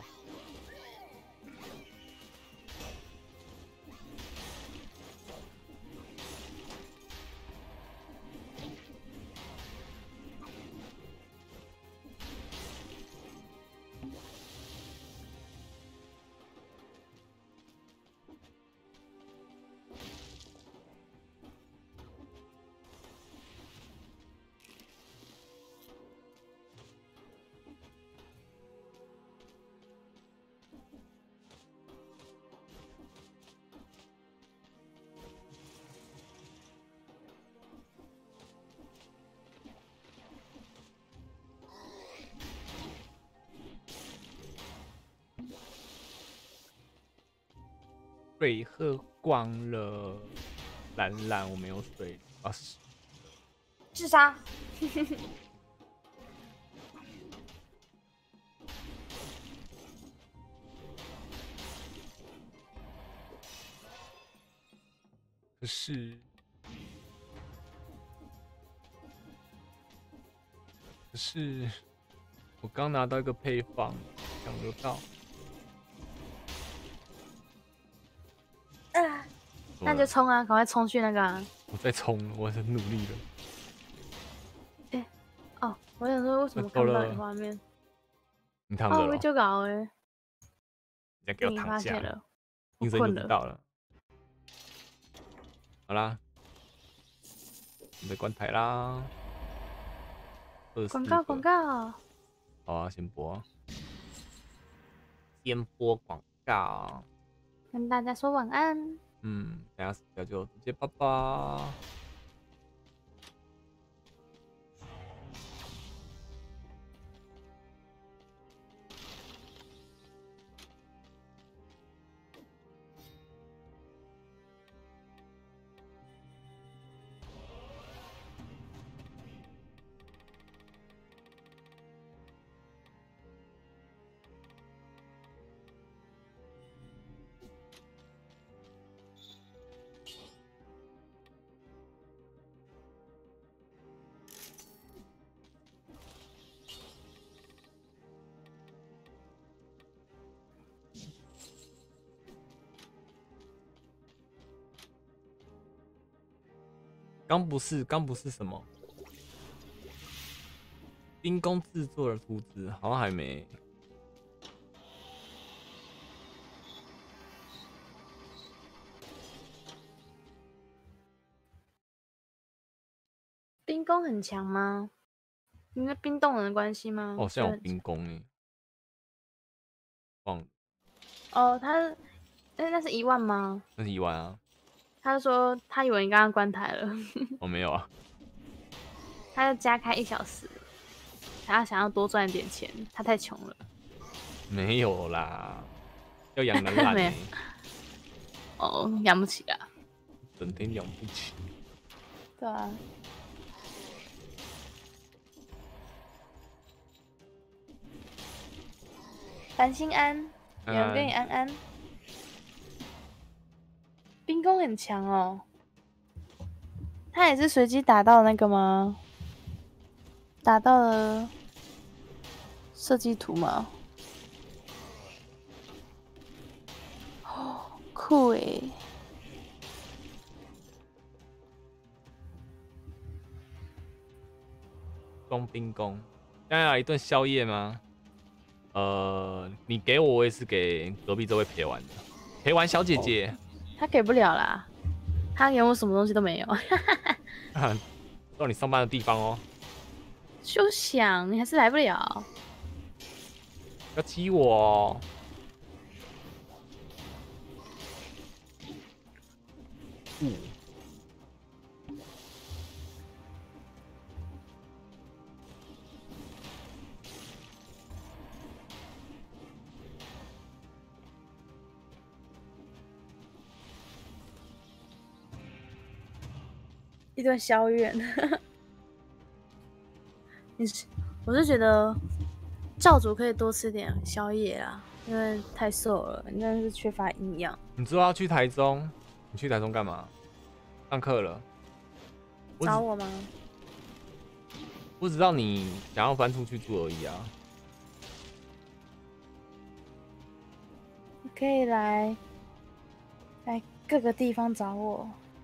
水喝光了，兰兰我没有水啊！ 自杀。 可是，可是，我刚拿到一个配方，抢得到。 啊，那就冲啊，赶快冲去那个、啊。 我在冲，我很努力的。 哎、欸，哦，我想说为什么看不到你画面？ 你躺着了。 哦，我就搞哎。 你再给我躺下了， 听声就知道了。好啦，准备关台啦。 广告广告。 好啊，先播。先播广告。 跟大家说晚安。 嗯，等下死掉就直接拜拜。刚不是，刚不是什么？ 冰宫制作的图纸好像还没。 冰宫很强吗？因为冰冻人的关系吗？ 好像有冰宫诶，忘了。 哦，他，那那是一万吗？ 那是一万啊。 他就说他以为你刚刚关台了。 我、哦、没有啊。 他就加开一小时，他想要多赚一点钱，他太穷了。 没有啦，要养男懒、欸。 哦，养不起啊。 整天养不起。 对啊。繁星安，有人跟你安安。冰宫很强哦，他也是随机打到那个吗？打到了设计图吗？哦，酷诶！ 装冰宫，现在要一顿宵夜吗？呃，你给我，我也是给隔壁这位陪玩的，陪玩小姐姐。哦、 他给不了啦，他给我什么东西都没有。 到你上班的地方哦。 休想，你还是来不了。 要激我哦。嗯。 一顿宵夜。你是，我是觉得教主可以多吃点宵夜啦，因为太瘦了，应该是缺乏营养。 你知道要去台中？你去台中干嘛？上课了。 找我吗？ 我只知道你想要搬出去住而已啊。 你可以来来各个地方找我。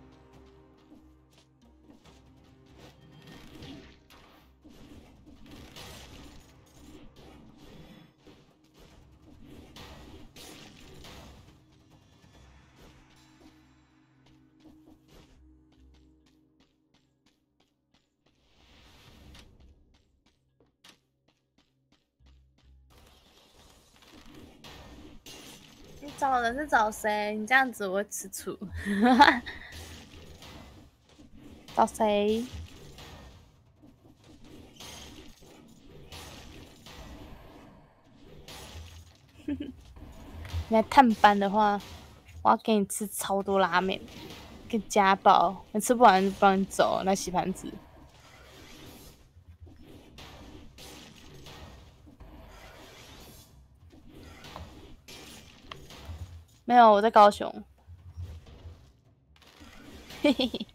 你找人是找谁？你这样子我会吃醋。找谁？你来探班的话，我要给你吃超多拉面，给你加爆。你吃不完就帮你走，来洗盘子。没有，我在高雄。嘿嘿嘿。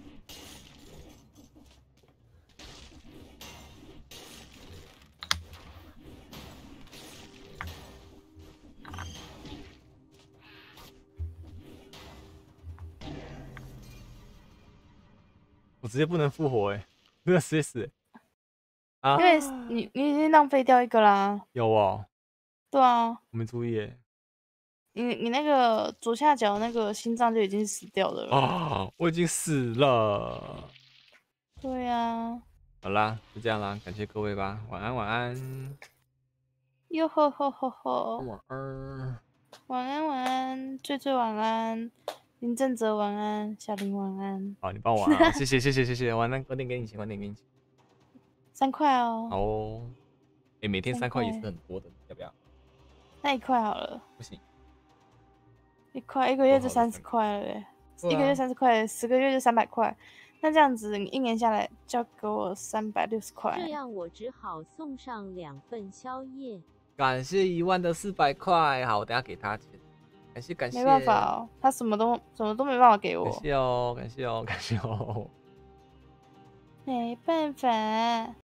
我直接不能复活哎、欸，真的直接死、欸。啊！ 因为你你已经浪费掉一个啦。 有哦。 对啊。 我没注意哎、欸。 你你那个左下角那个心脏就已经死掉了。 啊！我已经死了。 对啊。 好啦，就这样啦，感谢各位吧，晚安晚安。 哟吼吼吼吼！ 晚安。 晚安晚安，醉醉晚安，林正哲晚安，小林晚安。 好，你帮我啊，谢谢谢谢谢谢，晚安，晚点给你钱，晚点给你钱。 三块哦。 好哦。哎、欸，每天三块也是很多的，要不要？ 那一块好了。 不行。 一块一个月就三十块了耶，啊、一个月三十块，十个月就三百块。那这样子，你一年下来就要给我三百六十块。 这样我只好送上两份宵夜。 感谢一万的四百块，好，我等下给他钱。感谢感谢。 没办法哦，他什么都什么都没办法给我。 感谢哦，感谢哦，感谢哦。 没办法。